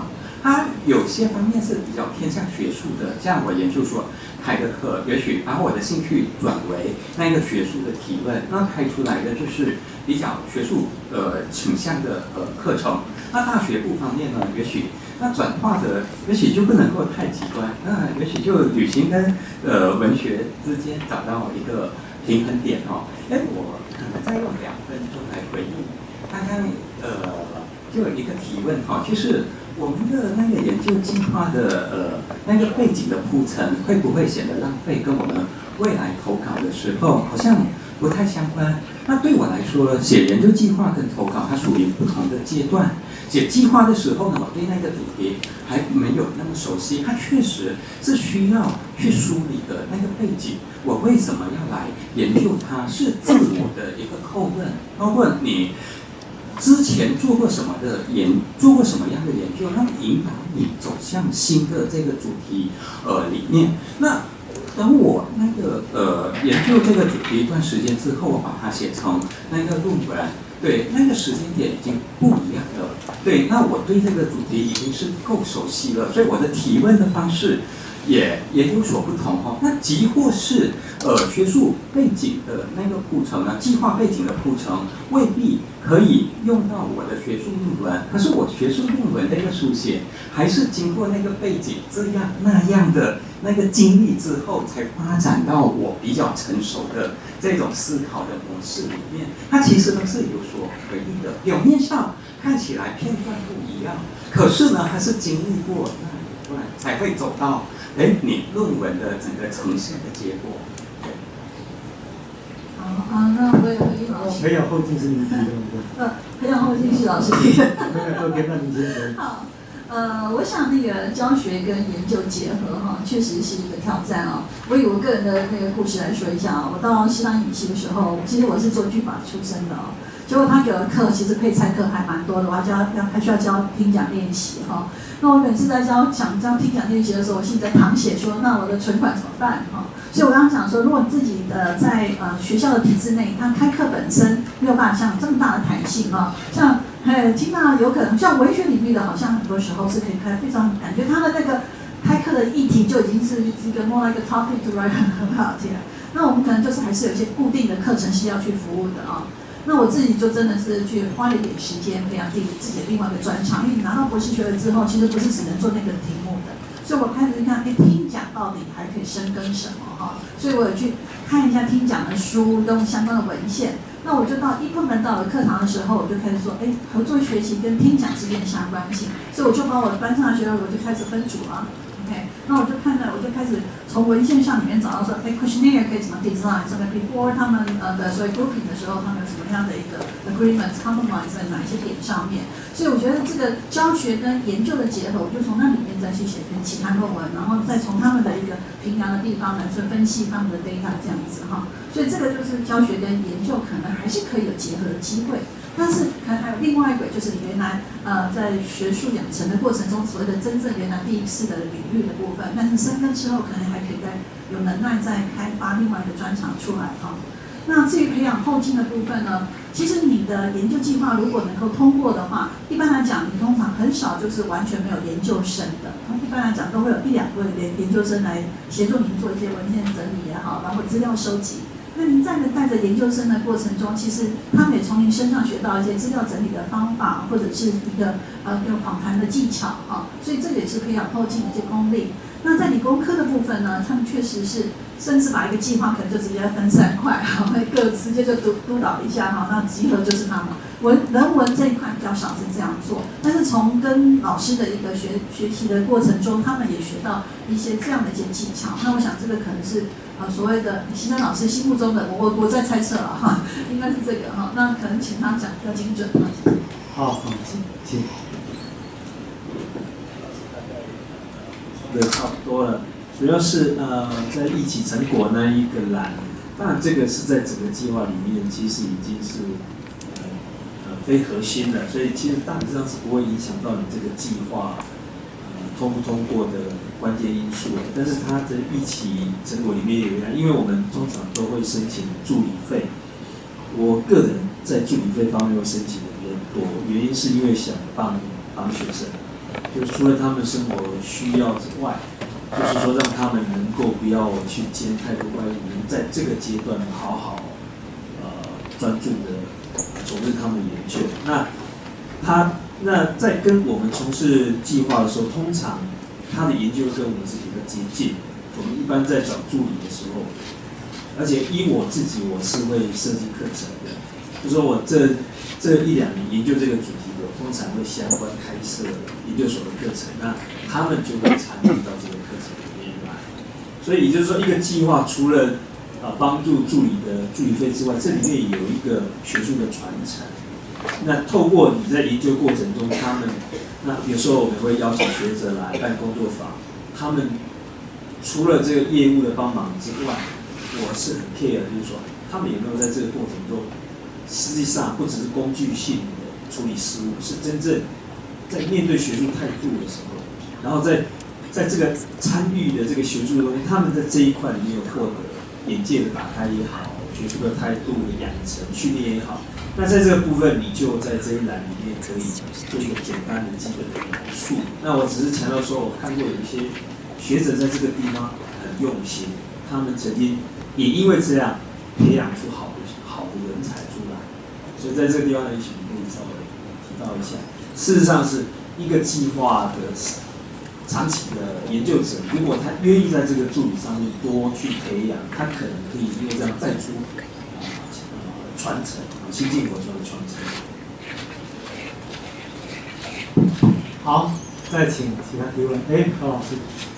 它有些方面是比较偏向学术的，像我研究所开的课，也许把我的兴趣转为那个学术的提问，那开出来的就是比较学术倾向的课程。那大学部方面呢，也许那转化的也许就不能够太极端，那也许就旅行跟文学之间找到一个平衡点哦。我可能再用2分钟来回应刚刚就有一个提问哈，就是我们的那个研究计划的那个背景的铺陈会不会显得浪费，跟我们未来投稿的时候好像不太相关。那对我来说，写研究计划跟投稿它属于不同的阶段。写计划的时候呢，我对那个主题还没有那么熟悉，它确实是需要去梳理的那个背景。我为什么要来研究它？是自我的一个叩问，包括你之前做过什么样的研究，让引导你走向新的这个主题里面。那等我那个研究这个主题一段时间之后，我把它写成那个论文。对，那个时间点已经不一样了。对，那我对这个主题已经是够熟悉了，所以我的提问的方式也有所不同哦。那即或是学术背景的那个铺陈呢，计划背景的铺陈未必可以用到我的学术论文，可是我学术论文的一个书写，还是经过那个背景这样那样的那个经历之后，才发展到我比较成熟的这种思考的模式里面。它其实都是有所回应的，表面上看起来片段不一样，可是呢，它是经历过那一段才会走到你论文的整个呈现的结果。 好，那我也回应老师。 培养后进是你提的， 培养后进是老师提的。 OK， 那你先说。 好，我想那个教学跟研究结合哈，确实是一个挑战哦。我以我个人的那个故事来说一下啊，我到西方语系的时候，其实我是做剧法出身的哦。结果他给我的课其实配菜课还蛮多的，我还需要教听讲练习哈。那我每次在教听讲练习的时候，我心里在淌血说，那我的存款怎么办哈？所以我刚刚讲说，如果你自己在学校的体制内，它开课本身没有办法像这么大的弹性哈，像听到有可能像文学领域的，好像很多时候是可以开非常感觉它的那个开课的议题就已经是一个 more like a topic to write 很好听。那我们可能就是还是有一些固定的课程是要去服务的啊。那我自己就真的是去花了一点时间培养自己的另外一个专长，因为你拿到博士学位之后，其实不是只能做那个题目的，所以我开始看，听讲到底还可以深耕什么哈？所以我有去看一下听讲的书，用相关的文献。那我就到一部分到了课堂的时候，我就开始说，合作学习跟听讲之间的相关性，所以我就把我的班上的学生，我就开始分组了。OK， 那我就开始从文献上里面找到说，questionnaire 可以怎么 design， 什么 before 他们的所谓 grouping 的时候，他们有什么样的一个 agreement compromise 在哪一些点上面。所以我觉得这个教学跟研究的结合，我就从那里面再去写跟其他论文，然后再从他们的一个评量的地方来去分析他们的 data 这样子哈。所以这个就是教学跟研究可能还是可以有结合的机会。但是可能还有另外一个，就是你原来在学术养成的过程中，所谓的真正原来第一次的领域的部分，但是深耕之后，可能还可以再有能耐再开发另外一个专长出来哈。那至于培养后进的部分呢，其实你的研究计划如果能够通过的话，一般来讲，你通常很少就是完全没有研究生的，一般来讲都会有1-2位研究生来协助您做一些文献整理也好，然后资料收集。那您在带着研究生的过程中，其实他们也从您身上学到一些资料整理的方法，或者是一个访谈的技巧啊，所以这个也是培养后进的一些功力。那在理工科的部分呢，他们确实是甚至把一个计划可能就直接分3块，各直接就督导一下哈，那集合就是他们。人文这一块比较少是这样做，但是从跟老师的一个学习的过程中，他们也学到一些这样的一些技巧。那我想这个可能是所谓的西山老师心目中的，我在猜测了哈，应该是这个哈。那可能请他讲比较精准。 好，请。 对，差不多了。主要是在一起成果那一个栏，当然这个是在整个计划里面，其实已经是非核心了，所以其实大致上是不会影响到你这个计划通不通过的关键因素的。但是它的一起成果里面有一栏，因为我们通常都会申请助理费，我个人在助理费方面会申请的比较多，原因是因为想帮学生。 就除了他们生活需要之外，就是说让他们能够不要去兼太多外务，能在这个阶段好好专注的从事他们的研究。那在跟我们从事计划的时候，通常他的研究跟我们是比较接近的。我们一般在找助理的时候，而且依我自己，我是会设计课程的。就说我这1-2年研究这个主题，我通常会相关开设研究所的课程，那他们就会参与到这个课程里面来。所以也就是说，一个计划除了帮助助理的助理费之外，这里面有一个学术的传承。那透过你在研究过程中，那有时候我们会邀请学者来办工作坊，他们除了这个业务的帮忙之外，我是很 care 的，就是说他们有没有在这个过程中，实际上不只是工具性的处理事务，是真正在面对学术态度的时候，然后在这个参与的这个学术的东西，他们在这一块里面有获得眼界的打开也好，学术的态度的养成训练也好，那在这个部分你就在这一栏里面可以做一个简单的基本的描述。那我只是强调说，我看过有一些学者在这个地方很用心，他们曾经也因为这样培养出好的人才出来，所以在这个地方呢，也许你可以稍微提到一下。事实上是一个计划的长期的研究者，如果他愿意在这个助理上面多去培养，他可能可以因为这样再出传承新进国家的传承。 好，再请其他提问。何老师。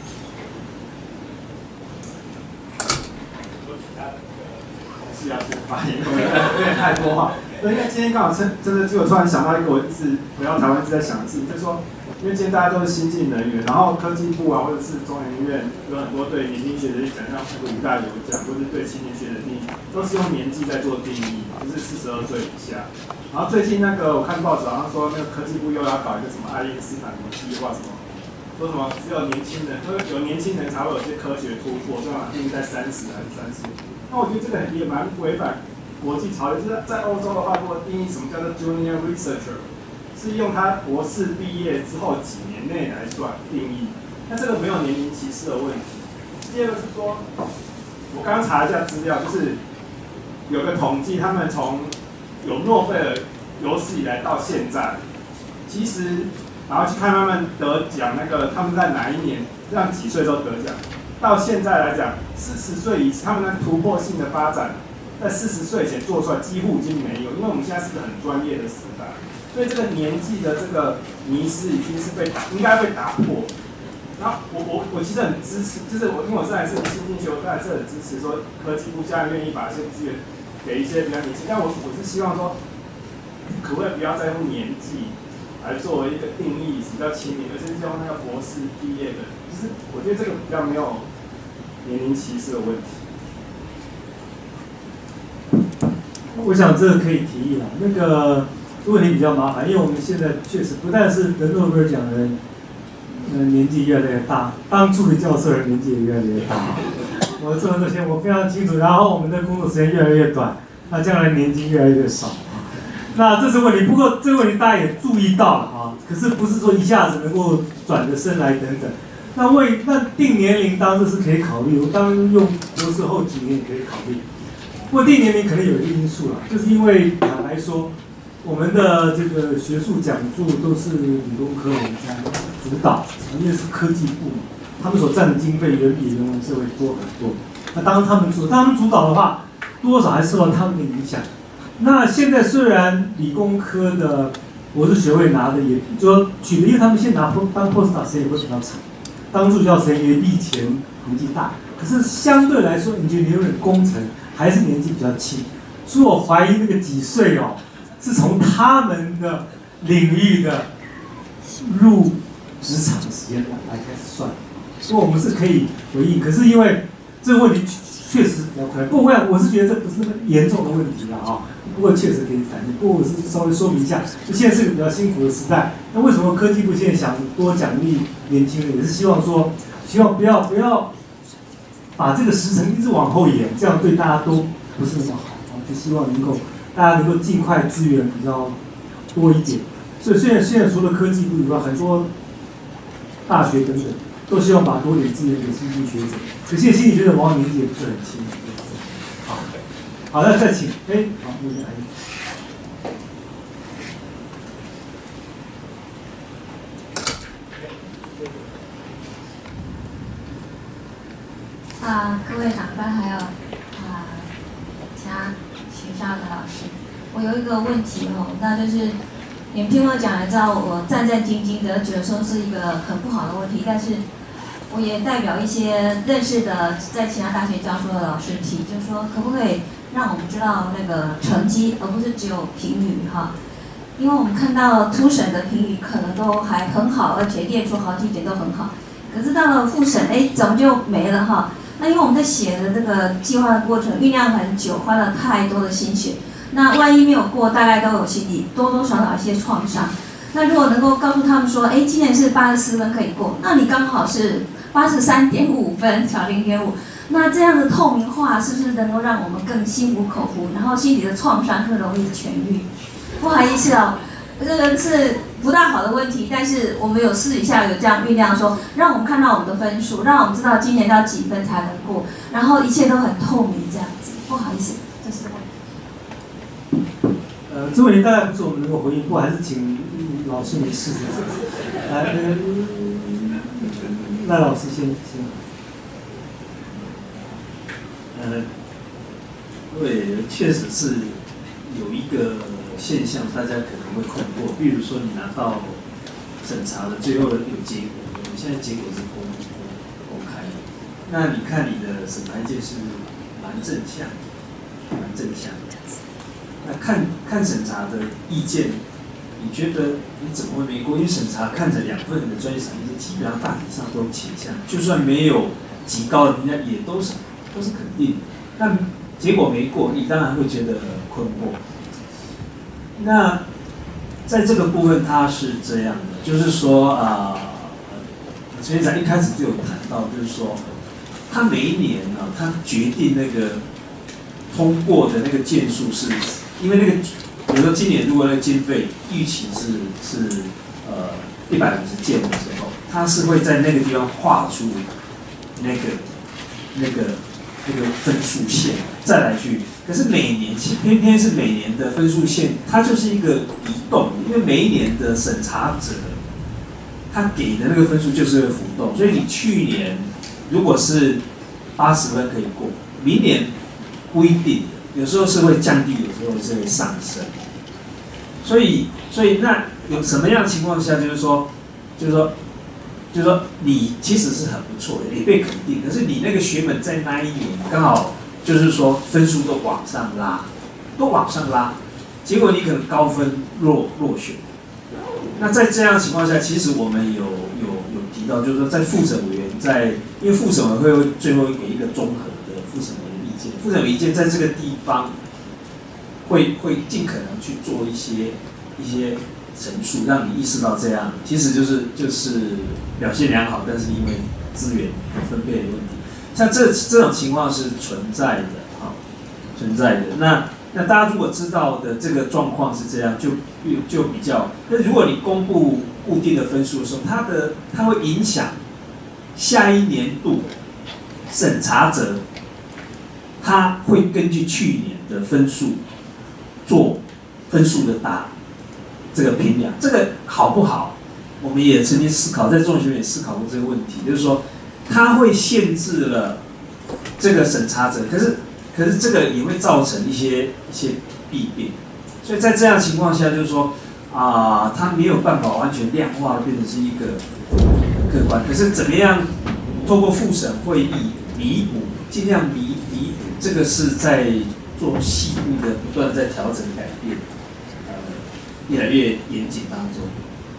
是要先发言，有点太多话。因为今天刚好真的就我突然想到一个我一直回到台湾一直在想的事情，就是说，因为今天大家都是新进人员，然后科技部啊或者是中研院有很多对年轻学者的奖，像那个武大有奖，或者对青年学者定义，都是用年纪在做定义，就是42岁以下。然后最近那个我看报纸好像说那个科技部又要搞一个什么爱因斯坦什么计划什么，说什么只有年轻人，就是有年轻人才会有些科学突破，最好定义在30还是35。那我觉得这个也蛮违反国际潮流，就是在欧洲的话，如果定义什么叫做 junior researcher， 是用他博士毕业之后几年内来算定义，那这个没有年龄歧视的问题。第二个是说，我刚查一下资料，就是有个统计，他们从有诺贝尔有史以来到现在，其实然后去看他们得奖那个他们在哪一年，让几岁都得奖。到现在来讲，40岁以他们的突破性的发展，在40岁以前做出来几乎已经没有，因为我们现在是个很专业的时代，所以这个年纪的这个迷思已经是应该被打破。然后我其实很支持，就是因为我现在是新进学，我当然是很支持说科技部现在愿意把一些资源给一些比较年轻，但我是希望说，可不可以不要在乎年纪来作为一个定义比较亲民，而是用那个博士毕业的。就是我觉得这个比较没有年龄歧视的问题。 我想这个可以提议了。那个问题比较麻烦，因为我们现在确实不但是得诺贝尔奖的人，年纪越来越大，当助理教授的人年纪也越来越大。我做这些我非常清楚，然后我们的工作时间越来越短，那将来年金越来越少。那这是问题，不过这个问题大家也注意到了啊，可是不是说一下子能够转得身来等等。那定年龄当然是可以考虑，我当然用博士后几年也可以考虑。不过定年龄可能有一个因素啦，就是因为坦白说，我们的这个学术讲座都是理工科我们在主导，因为是科技部嘛，他们所占的经费远比人文社会多很多。那当他们主导的话，多少还受到他们的影响。那现在虽然理工科的博士学位拿的也，就说取的，因为他们现在当 postdoc 时间也会比较长，当助教时间也比以前年纪大，可是相对来说，engineering 工程还是年纪比较轻，所以我怀疑那个几岁哦，是从他们的领域的入职场的时间来开始算，所以我们是可以回应。可是因为这个问题确实比较困难，不过我是觉得这不是严重的问题了啊。不过确实可以反映。不过我是稍微说明一下，就现在是个比较辛苦的时代。那为什么科技部现在想多奖励年轻人，也是希望不要把这个时程一直往后延，这样对大家都不是那么好。就希望大家能够尽快资源比较多一点。所以现在除了科技部以外，很多大学等等，都希望把多点资源给心理学者。可是心理学者往往年纪也不是很轻。好，好，那再请，好，那边还有。 各位长官还有其他学校的老师，我有一个问题那就是你们听我讲了，知道我战战兢兢的，觉得说是一个很不好的问题，但是我也代表一些认识的在其他大学教书的老师提，就是说可不可以让我们知道那个成绩，而不是只有评语因为我们看到初审的评语可能都还很好，而且列出好几点都很好，可是到了复审，怎么就没了那因为我们在写的这个计划的过程酝酿很久，花了太多的心血。那万一没有过，大概都有心里多多少少一些创伤。那如果能够告诉他们说，今年是84分可以过，那你刚好是83.5分，小0.5，那这样的透明化是不是能够让我们更心服口服，然后心里的创伤更容易痊愈？不好意思这个是不大好的问题，但是我们有私底下有这样酝酿说，让我们看到我们的分数，让我们知道今年要几分才能过，然后一切都很透明这样子。不好意思，这是问题。 这问题大概不是我们能够回应，不过还是请老师你试试。来，赖老师先。 对，确实是有一个现象，大家可能会困惑。比如说，你拿到审查的最后有结果，现在结果是公开的。那你看你的审查意见是蛮正向的。那看审查的意见，你觉得你怎么会没过？因为审查看着2份的专业审议基本上大体上都倾向，就算没有极高的评价，也都是肯定的。那结果没过，你当然会觉得困惑。那在这个部分，它是这样的，就是说陈院长一开始就有谈到，就是说他每一年他决定那个通过的那个件数是，因为那个比如说今年如果那个经费预期是150件的时候，他是会在那个地方画出那个分数线，再来去。可是每年偏偏是每年的分数线，它就是一个移动，因为每一年的审查者他给的那个分数就是会浮动，所以你去年如果是80分可以过，明年不一定，有时候是会降低，有时候是会上升。所以那有什么样的情况下，就是说你其实是很不错的，你被肯定，可是你那个学本在那一年刚好就是说分数都往上拉，结果你可能高分落选。那在这样的情况下，其实我们有提到，就是说在复审委员因为复审委员会最后给一个综合的复审委员意见，复审委员意见在这个地方会尽可能去做一些陈述，让你意识到这样，其实就是表现良好，但是因为资源分配的问题，像这种情况是存在的。那大家如果知道的这个状况是这样，就比较。那如果你公布固定的分数的时候，它会影响下一年度审查者，他会根据去年的分数做分数的这个评量，这个好不好？我们也曾经思考，在中学也思考过这个问题，就是说，它会限制了这个审查者，可是这个也会造成一些弊病，所以在这样的情况下，就是说它没有办法完全量化，变成是一个客观。可是怎么样透过复审会议尽量弥补，这个是在做细部的不断在调整改变。越来越严谨当中。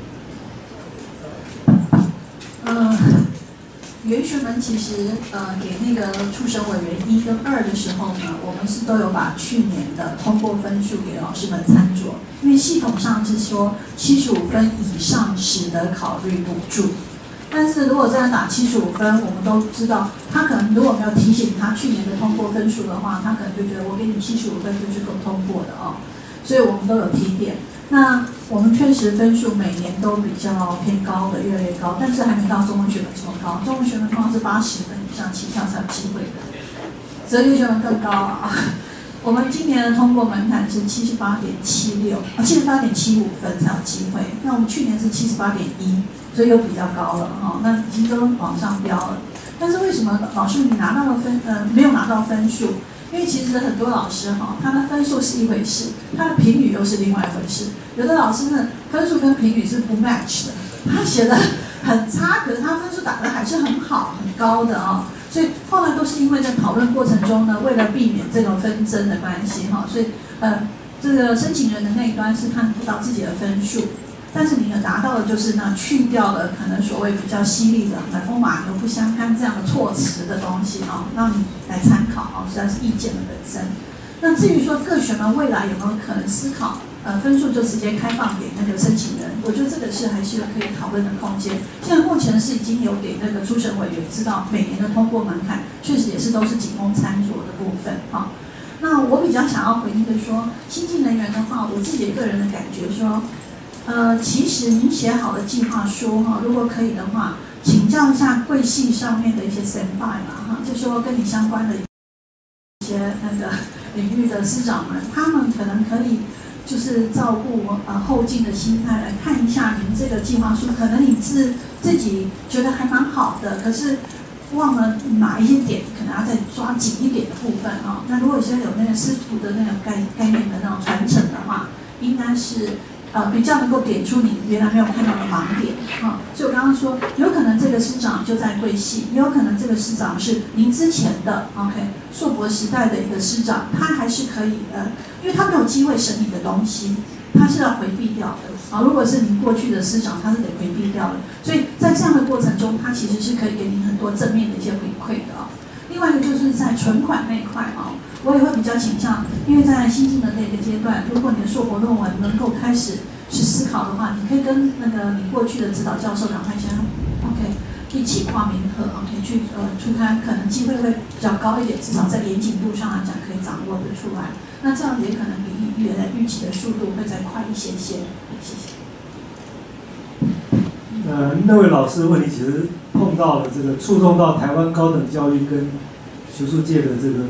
原学们其实给那个初审委员1跟2的时候呢，我们是都有把去年的通过分数给老师们参酌，因为系统上是说75分以上使得考虑补助。但是如果这样打75分，我们都知道，他可能如果没有提醒他去年的通过分数的话，他可能就觉得我给你75分就是够通过的所以我们都有提点。那我们确实分数每年都比较偏高的，越来越高，但是还没到中文学门这么高。中文学门通常是80分以上起跳才有机会的，哲学学门更高啊。我们今年的通过门槛是78.75分才有机会，那我们去年是78.1，所以又比较高了哈，那已经都往上飙了。但是为什么老师你拿到了没有拿到分数？因为其实很多老师哈，他的分数是一回事，他的评语又是另外一回事。有的老师呢，分数跟评语是不 match 的，他写的很差，可是他分数打得还是很好、很高的啊。所以后来都是因为在讨论过程中呢，为了避免这种纷争的关系哈，所以这个申请人的那一端是看不到自己的分数，但是你拿到的就是那去掉了可能所谓比较犀利的买风马牛不相干这样的措辞的东西啊，让你来参考啊，实际上是意见的本身。那至于说各学门未来有没有可能思考？分数就直接开放给那个申请人，我觉得这个是还是有可以讨论的空间。现在目前是已经有给那个初审委员知道，每年的通过门槛确实也是都是仅供参酌的部分哈。那我比较想要回应的说，新进人员的话，我自己个人的感觉说，其实您写好的计划书哈，如果可以的话，请教一下贵系上面的一些先辈嘛哈，就说跟你相关的一些那个领域的师长们，他们可能可以。就是照顾后进的心态来看一下您这个计划书，可能你是自己觉得还蛮好的，可是忘了哪一些点，可能要再抓紧一点的部分啊。那如果现在有那个师徒的那个概念的那种传承的话，应该是比较能够点出你原来没有看到的盲点啊。所以我刚刚说，有可能这个师长就在贵系，也有可能这个师长是您之前的 OK 硕博时代的一个师长，他还是可以因为他没有机会审理的东西，他是要回避掉的啊。如果是您过去的师长，他是得回避掉的。所以在这样的过程中，他其实是可以给您很多正面的一些回馈的啊。另外一个就是在存款那一块啊，我也会比较倾向，因为在新进的那个阶段，如果你的硕博论文能够开始去思考的话，你可以跟那个你过去的指导教授赶快先 OK 一起跨名合 OK 去出刊，可能机会会比较高一点，至少在严谨度上来讲可以掌握得出来。那这样子也可能比原来预期的速度会再快一些些。谢谢。 那位老师的问题其实碰到了这个触动到台湾高等教育跟学术界的这个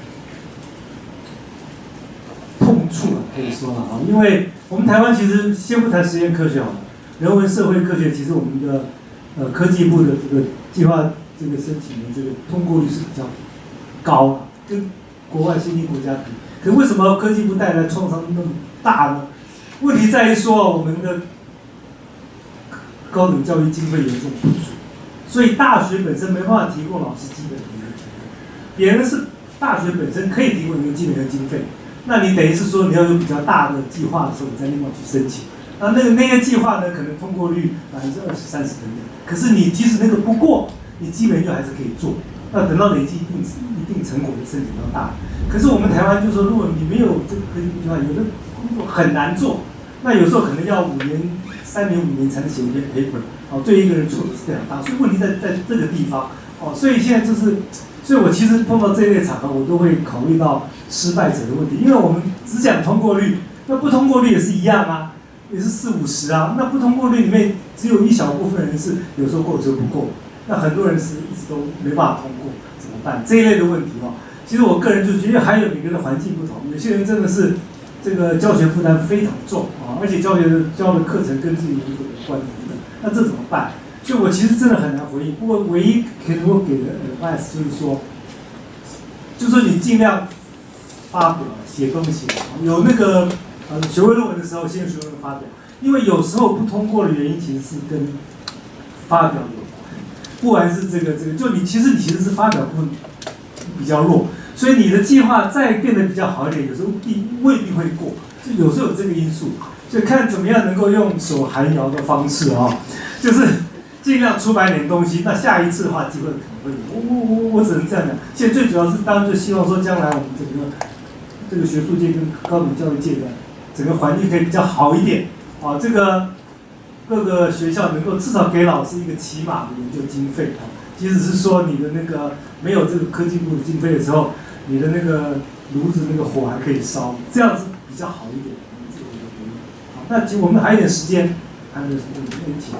痛处了，可以说了啊，因为我们台湾其实先不谈实验科学好了，人文社会科学其实我们的科技部的这个计划这个申请的这个通过率是比较高，跟国外先进国家比。可为什么科技部带来创伤那么大呢？问题在于说我们的高等教育经费严重不足，所以大学本身没办法提供老师基本的一个经费，别人是大学本身可以提供一个基本的经费，那你等于是说你要有比较大的计划的时候，你再另外去申请。那个计划呢，可能通过率20%、30%等等。可是你即使那个不过，你基本就还是可以做。那等到累积一定成果的申请到大。可是我们台湾就说，如果你没有这个科技部计划，有的工作很难做。那有时候可能要3年5年才能写一篇 paper， 哦，对一个人挫折是非常大。所以问题在这个地方，哦，所以现在就是，所以我其实碰到这类场合，我都会考虑到失败者的问题，因为我们只讲通过率，那不通过率也是一样啊。也是40、50啊，那不通过率里面只有一小部分人是有时候过，有时候不过，那很多人是一直都没办法通过，怎么办？这一类的问题哦，其实我个人就觉得还有每个人的环境不同，有些人真的是这个教学负担非常重啊，而且教的课程跟自己有关等等，那这怎么办？所以我其实真的很难回应。不过唯一可能我给的 advice 就是说你尽量发表写东西，有那个。学位论文的时候，先学位论文发表，因为有时候不通过的原因其实是跟发表有关，不管是这个，就你其实是发表部分比较弱，所以你的计划再变得比较好一点，有时候未必会过，就有时候有这个因素，所以看怎么样能够用手寒摇的方式啊，就是尽量出版点东西，那下一次的话机会可能会有，我只能这样讲。现在最主要是当然就希望说将来我们这个学术界跟高等教育界的。整个环境可以比较好一点，啊，这个各个学校能够至少给老师一个起码的研究经费啊，即使是说你的那个没有这个科技部的经费的时候，你的那个炉子那个火还可以烧，这样子比较好一点。 那其实我们还有点时间，还有点问题。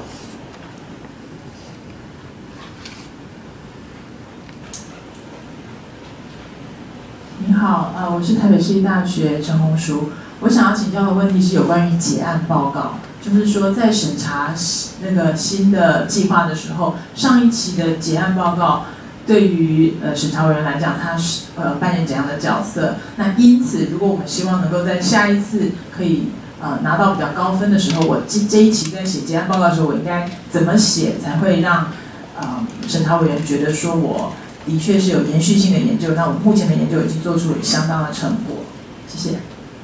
你好，我是台北市立大学陈红淑。我想要请教的问题是有关于结案报告，就是说在审查那个新的计划的时候，上一期的结案报告对于审查委员来讲，他是扮演怎样的角色？那因此，如果我们希望能够在下一次可以拿到比较高分的时候，我这一期在写结案报告的时候，我应该怎么写才会让审查委员觉得说我的确是有延续性的研究，那我目前的研究已经做出了相当的成果。谢谢。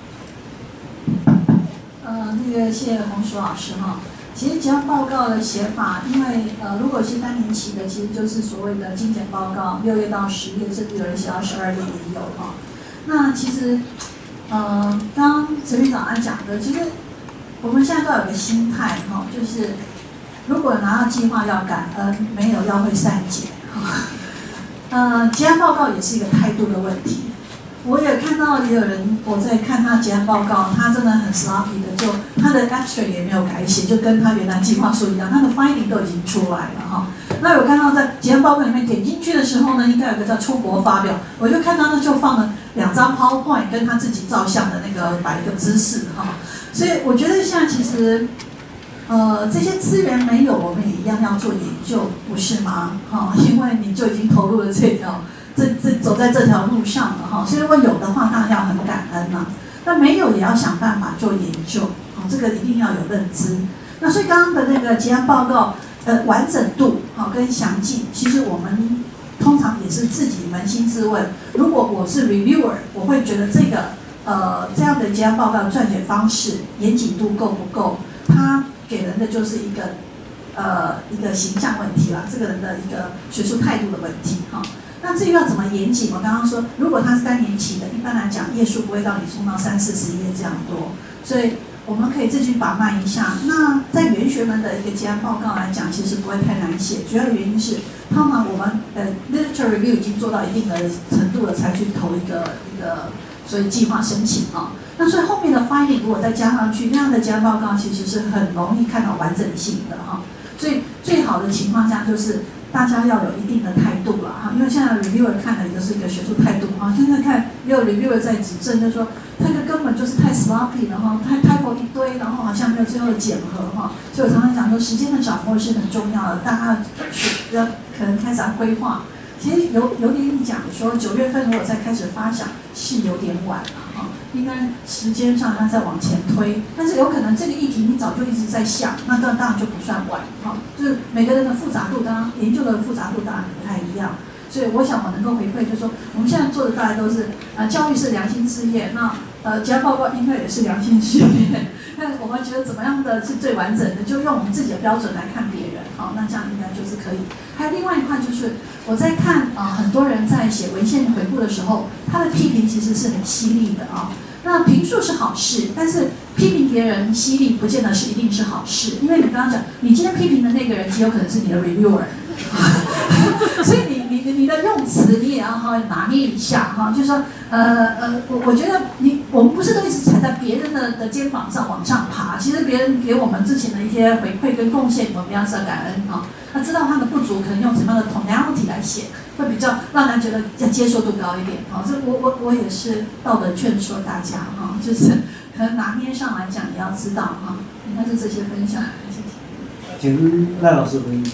谢谢洪淑老师哈。其实结案报告的写法，因为如果是单年期的，其实就是所谓的精简报告，6页到10页，甚至有人写到12页也有哈。那其实，刚刚陈院长讲的，其实我们现在都有个心态哈，就是如果拿到计划要感恩，没有要会善解哈。结案报告也是一个态度的问题。我也看到也有人，我在看他结案报告，他真的很 sloppy 的，就他的 abstract 也没有改写，就跟他原来计划书一样，他的 finding 都已经出来了哈。那我看到在结案报告里面点进去的时候呢，应该有个叫出国发表，我就看到那就放了2张 PowerPoint 跟他自己照相的那个摆一个姿势哈。所以我觉得现在其实这些资源没有，我们也一样要做研究，不是吗？哈，因为你就已经投入了走在这条路上了哈，所以如果有的话，当然要很感恩啦。那没有也要想办法做研究，这个一定要有认知。那所以刚刚的那个结案报告完整度跟详尽，其实我们通常也是自己扪心自问，如果我是 reviewer， 我会觉得这样的结案报告的撰写方式严谨度够不够？它给人的就是一个形象问题啦，这个人的一个学术态度的问题哈。那至于要怎么严谨，我刚刚说，如果它是单年期的，一般来讲页数不会到你冲到30-40页这样多，所以我们可以自己把脉一下。那在原学门的一个结案报告来讲，其实不会太难写，主要的原因是，通常我们literature review 已经做到一定的程度了，才去投一个所以计划申请啊。那所以后面的 finding 如果再加上去，那样的结案报告其实是很容易看到完整性的哈。所以最好的情况下就是大家要有一定的态度了哈，因为现在 reviewer 看的也就是一个学术态度哈。现在看也有 reviewer 在指正，就说这个根本就是太 sloppy 了哈，太 typo 一堆，然后好像没有最后的检核哈。所以我常常讲说，时间的掌握是很重要的，大家要可能开始要规划。其实有点讲说9月份如果再开始发想是有点晚了哈，应该时间上要再往前推，但是有可能这个议题你早就一直在想，那当然就不算晚哈。就是每个人的复杂度，当然研究的复杂度当然不太一样，所以我想我能够回馈就是说，我们现在做的大概都是教育是良心事业，那结案报告应该也是良心事业。那我们觉得怎么样的是最完整的，就用我们自己的标准来看别人，好，那这样应该就是可以。还有另外一块就是我在看很多人在写文献回顾的时候，他的批评其实是很犀利的啊。那评述是好事，但是批评别人犀利不见得是一定是好事，因为你刚刚讲，你今天批评的那个人极有可能是你的 reviewer， 所以你的用词你也要拿捏一下哈，就是说我觉得我们不是都一直踩在别人的肩膀上往上爬，其实别人给我们之前的一些回馈跟贡献，我们要知道感恩哈。那知道他的不足，可能用什么样的 tonality 来写，会比较让人觉得要接受度高一点哈。这我也是道德劝说大家哈，就是可能拿捏上来讲也要知道哈。应该是这些分享，谢谢。 请赖老师回应。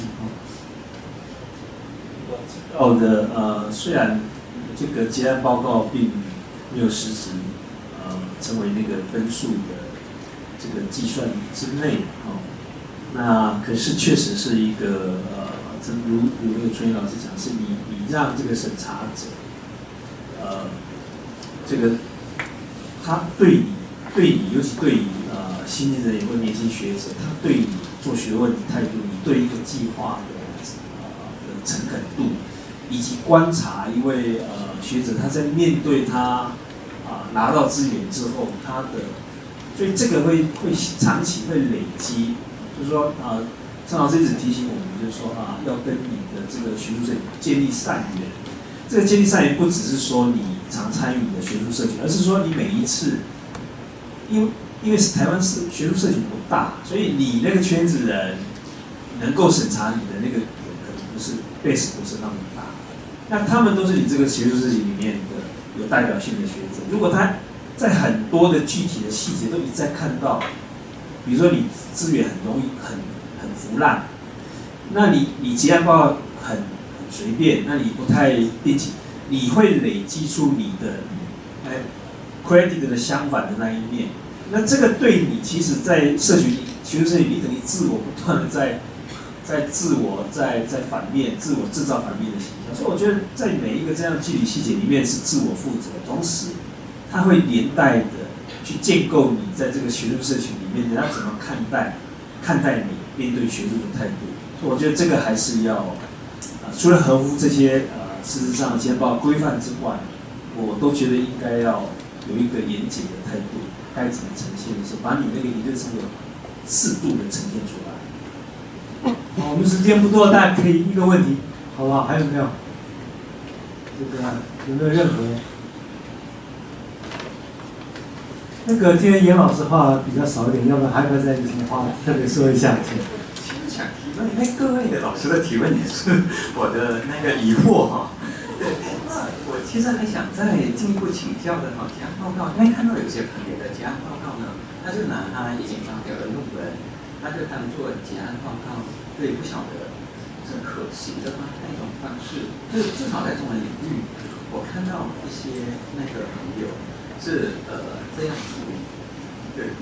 我知道的虽然这个结案报告并没有实质成为那个分数的这个计算之内那可是确实是一个正如那个春雨老师讲，是你让这个审查者这个他对你尤其对于新进人员或年轻学者，他对你做学问的态度，你对一个计划的诚恳度，以及观察一位学者他在面对他拿到资源之后，所以这个会长期会累积，就是说郑老师一直提醒我们，就是说要跟你的这个学术社群建立善缘。这个建立善缘不只是说你常参与你的学术社群，而是说你每一次，因为因为台湾是学术社群不大，所以你那个圈子人能够审查你的那个可能不是 base 不是那么大。那他们都是你这个学术社群里面的有代表性的学者。如果他在很多的具体的细节都一再看到，比如说你资源很容易很腐烂，那你结案报告很随便，那你不太定期，你会累积出你的credit 的相反的那一面。那这个对你其实，在社群学术社群，你等于自我不断的在自我在反面，自我制造反面的形象。所以我觉得在每一个这样具体细节里面是自我负责，同时它会连带的去建构你在这个学术社群里面人家怎么看待你面对学术的态度。所以我觉得这个还是要除了合乎这些事实上简报规范之外，我都觉得应该要有一个严谨的态度，该怎么呈现的时候，把你那个理论成果适度的呈现出来。 好，我们时间不多，大家可以一个问题，好不好？还有没有？这个有没有任何？那个今天严老师话比较少一点，要不然还有没有再有什么话特别说一下？ 其实想提问，因为各位的老师的提问也是我的那个疑惑哈。对，那我其实还想再进一步请教的哈，结案报告，因为看到有些朋友的结案报告呢，他就拿他已经发表的论文，他就当做结案报告，对，不晓得是可行的吗？那种方式，就是至少在中文领域，我看到一些那个朋友是这样处理，对。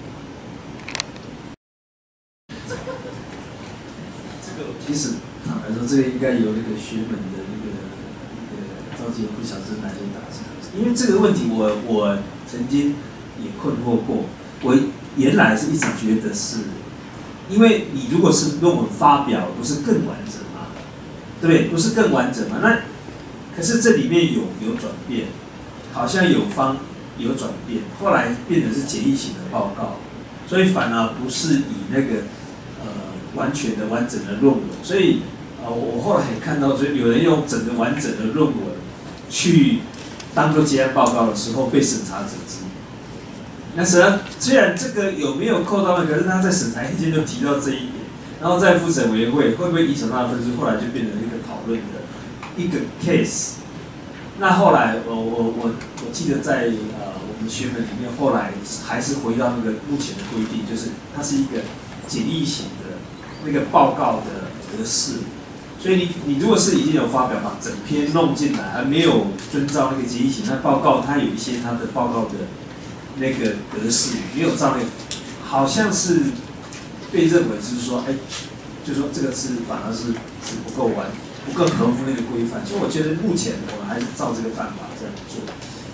这个其实坦白说，这个应该由那个学门的那个召集人不晓得哪些打算，因为这个问题我曾经也困惑过，我原来是一直觉得是，因为你如果是论文发表，不是更完整吗？对不对？不是更完整吗？那可是这里面有转变，好像有转变，后来变成是简易型的报告，所以反而不是以那个完全的完整的论文，所以我后来也看到，所以有人用整个完整的论文去当做结案报告的时候被审查者质疑。那虽然这个有没有扣到呢？可是他在审查意见就提到这一点，然后在复审委员会会不会影响他的分数？后来就变成一个讨论的一个 case。那后来我记得在我们学门里面，后来还是回到那个目前的规定，就是它是一个简易型的那个报告的格式。所以你如果是已经有发表，把整篇弄进来，而没有遵照那个简易型，那报告它有一些它的报告的那个格式没有照那个，好像是被认为是说，就说这个是反而是不够合乎那个规范。所以我觉得目前我们还是照这个办法这样做。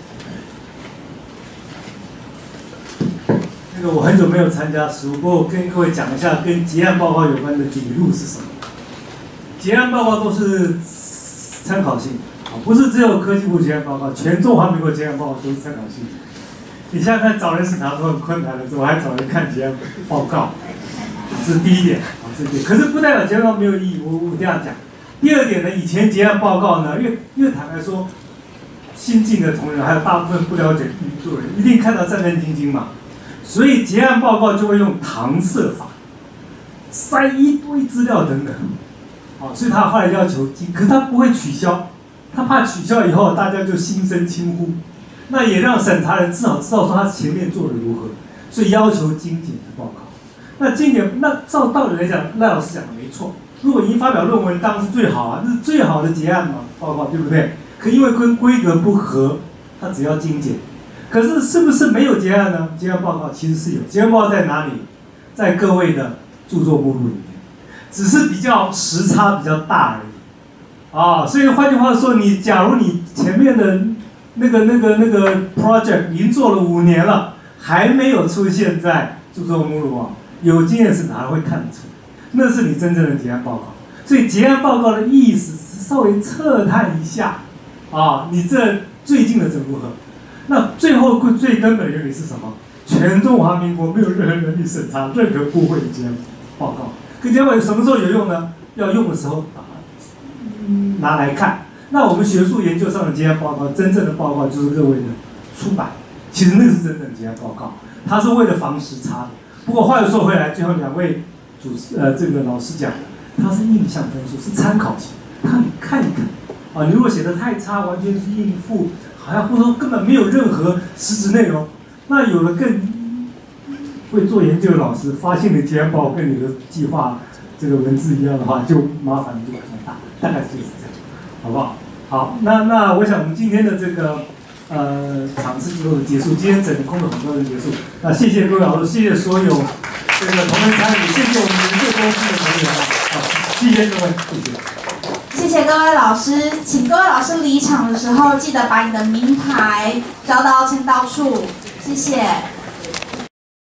那个我很久没有参加实务，不过我跟各位讲一下跟结案报告有关的理路是什么。结案报告都是参考性，不是只有科技部结案报告，全中华民国结案报告都是参考性。你现在看找人审查都很困难了，我还找人看结案报告，这是第一点，这是第一点。可是不代表结案报告没有意义，我这样讲。第二点呢，以前结案报告呢，因为坦白说，新进的同仁还有大部分不了解运作人，一定看到战战兢兢嘛，所以结案报告就会用搪塞法，塞一堆资料等等。所以他后来要求可是他不会取消，他怕取消以后大家就心生轻忽，那也让审查人至少知道说他前面做的如何，所以要求精简的报告。那精简，那照道理来讲，赖老师讲的没错，如果已经发表论文，当然是最好啊，这是最好的结案嘛报告，对不对？可因为跟规格不合，他只要精简。可是是不是没有结案呢？结案报告其实是有，结案报告在哪里？在各位的著作目录里面。只是比较时差比较大而已，所以换句话说，假如你前面的那个 project 已经做了5年了，还没有出现在著作目录有经验审查会看得出来，那是你真正的结案报告。所以结案报告的意思是稍微测探一下，你这最近的怎么如何？那最后最根本原理是什么？全中华民国没有任何人力审查任何部会的结案报告。可结果什么时候有用呢？要用的时候把它拿来看。那我们学术研究上的结案报告，真正的报告就是各位的出版。 其实那个是真正的结案报告，它是为了防时差的。不过话又说回来，就像两位这个老师讲的，它是印象分数，是参考型，让你看一看。啊，你如果写得太差，完全是应付，好像或者说根本没有任何实质内容，那有了更会做研究的老师发现你结案报告跟你的计划这个文字一样的话，就麻烦就比较大，大概就是这样，好不好？好，那我想我们今天的这个场次之后的结束，今天整个空的很多人结束，那谢谢各位老师，谢谢所有这个同仁参与，谢谢我们研究中心的同仁啊，好，谢谢各位，谢谢。 谢谢各位老师，请各位老师离场的时候，记得把你的名牌交到签到处，谢谢。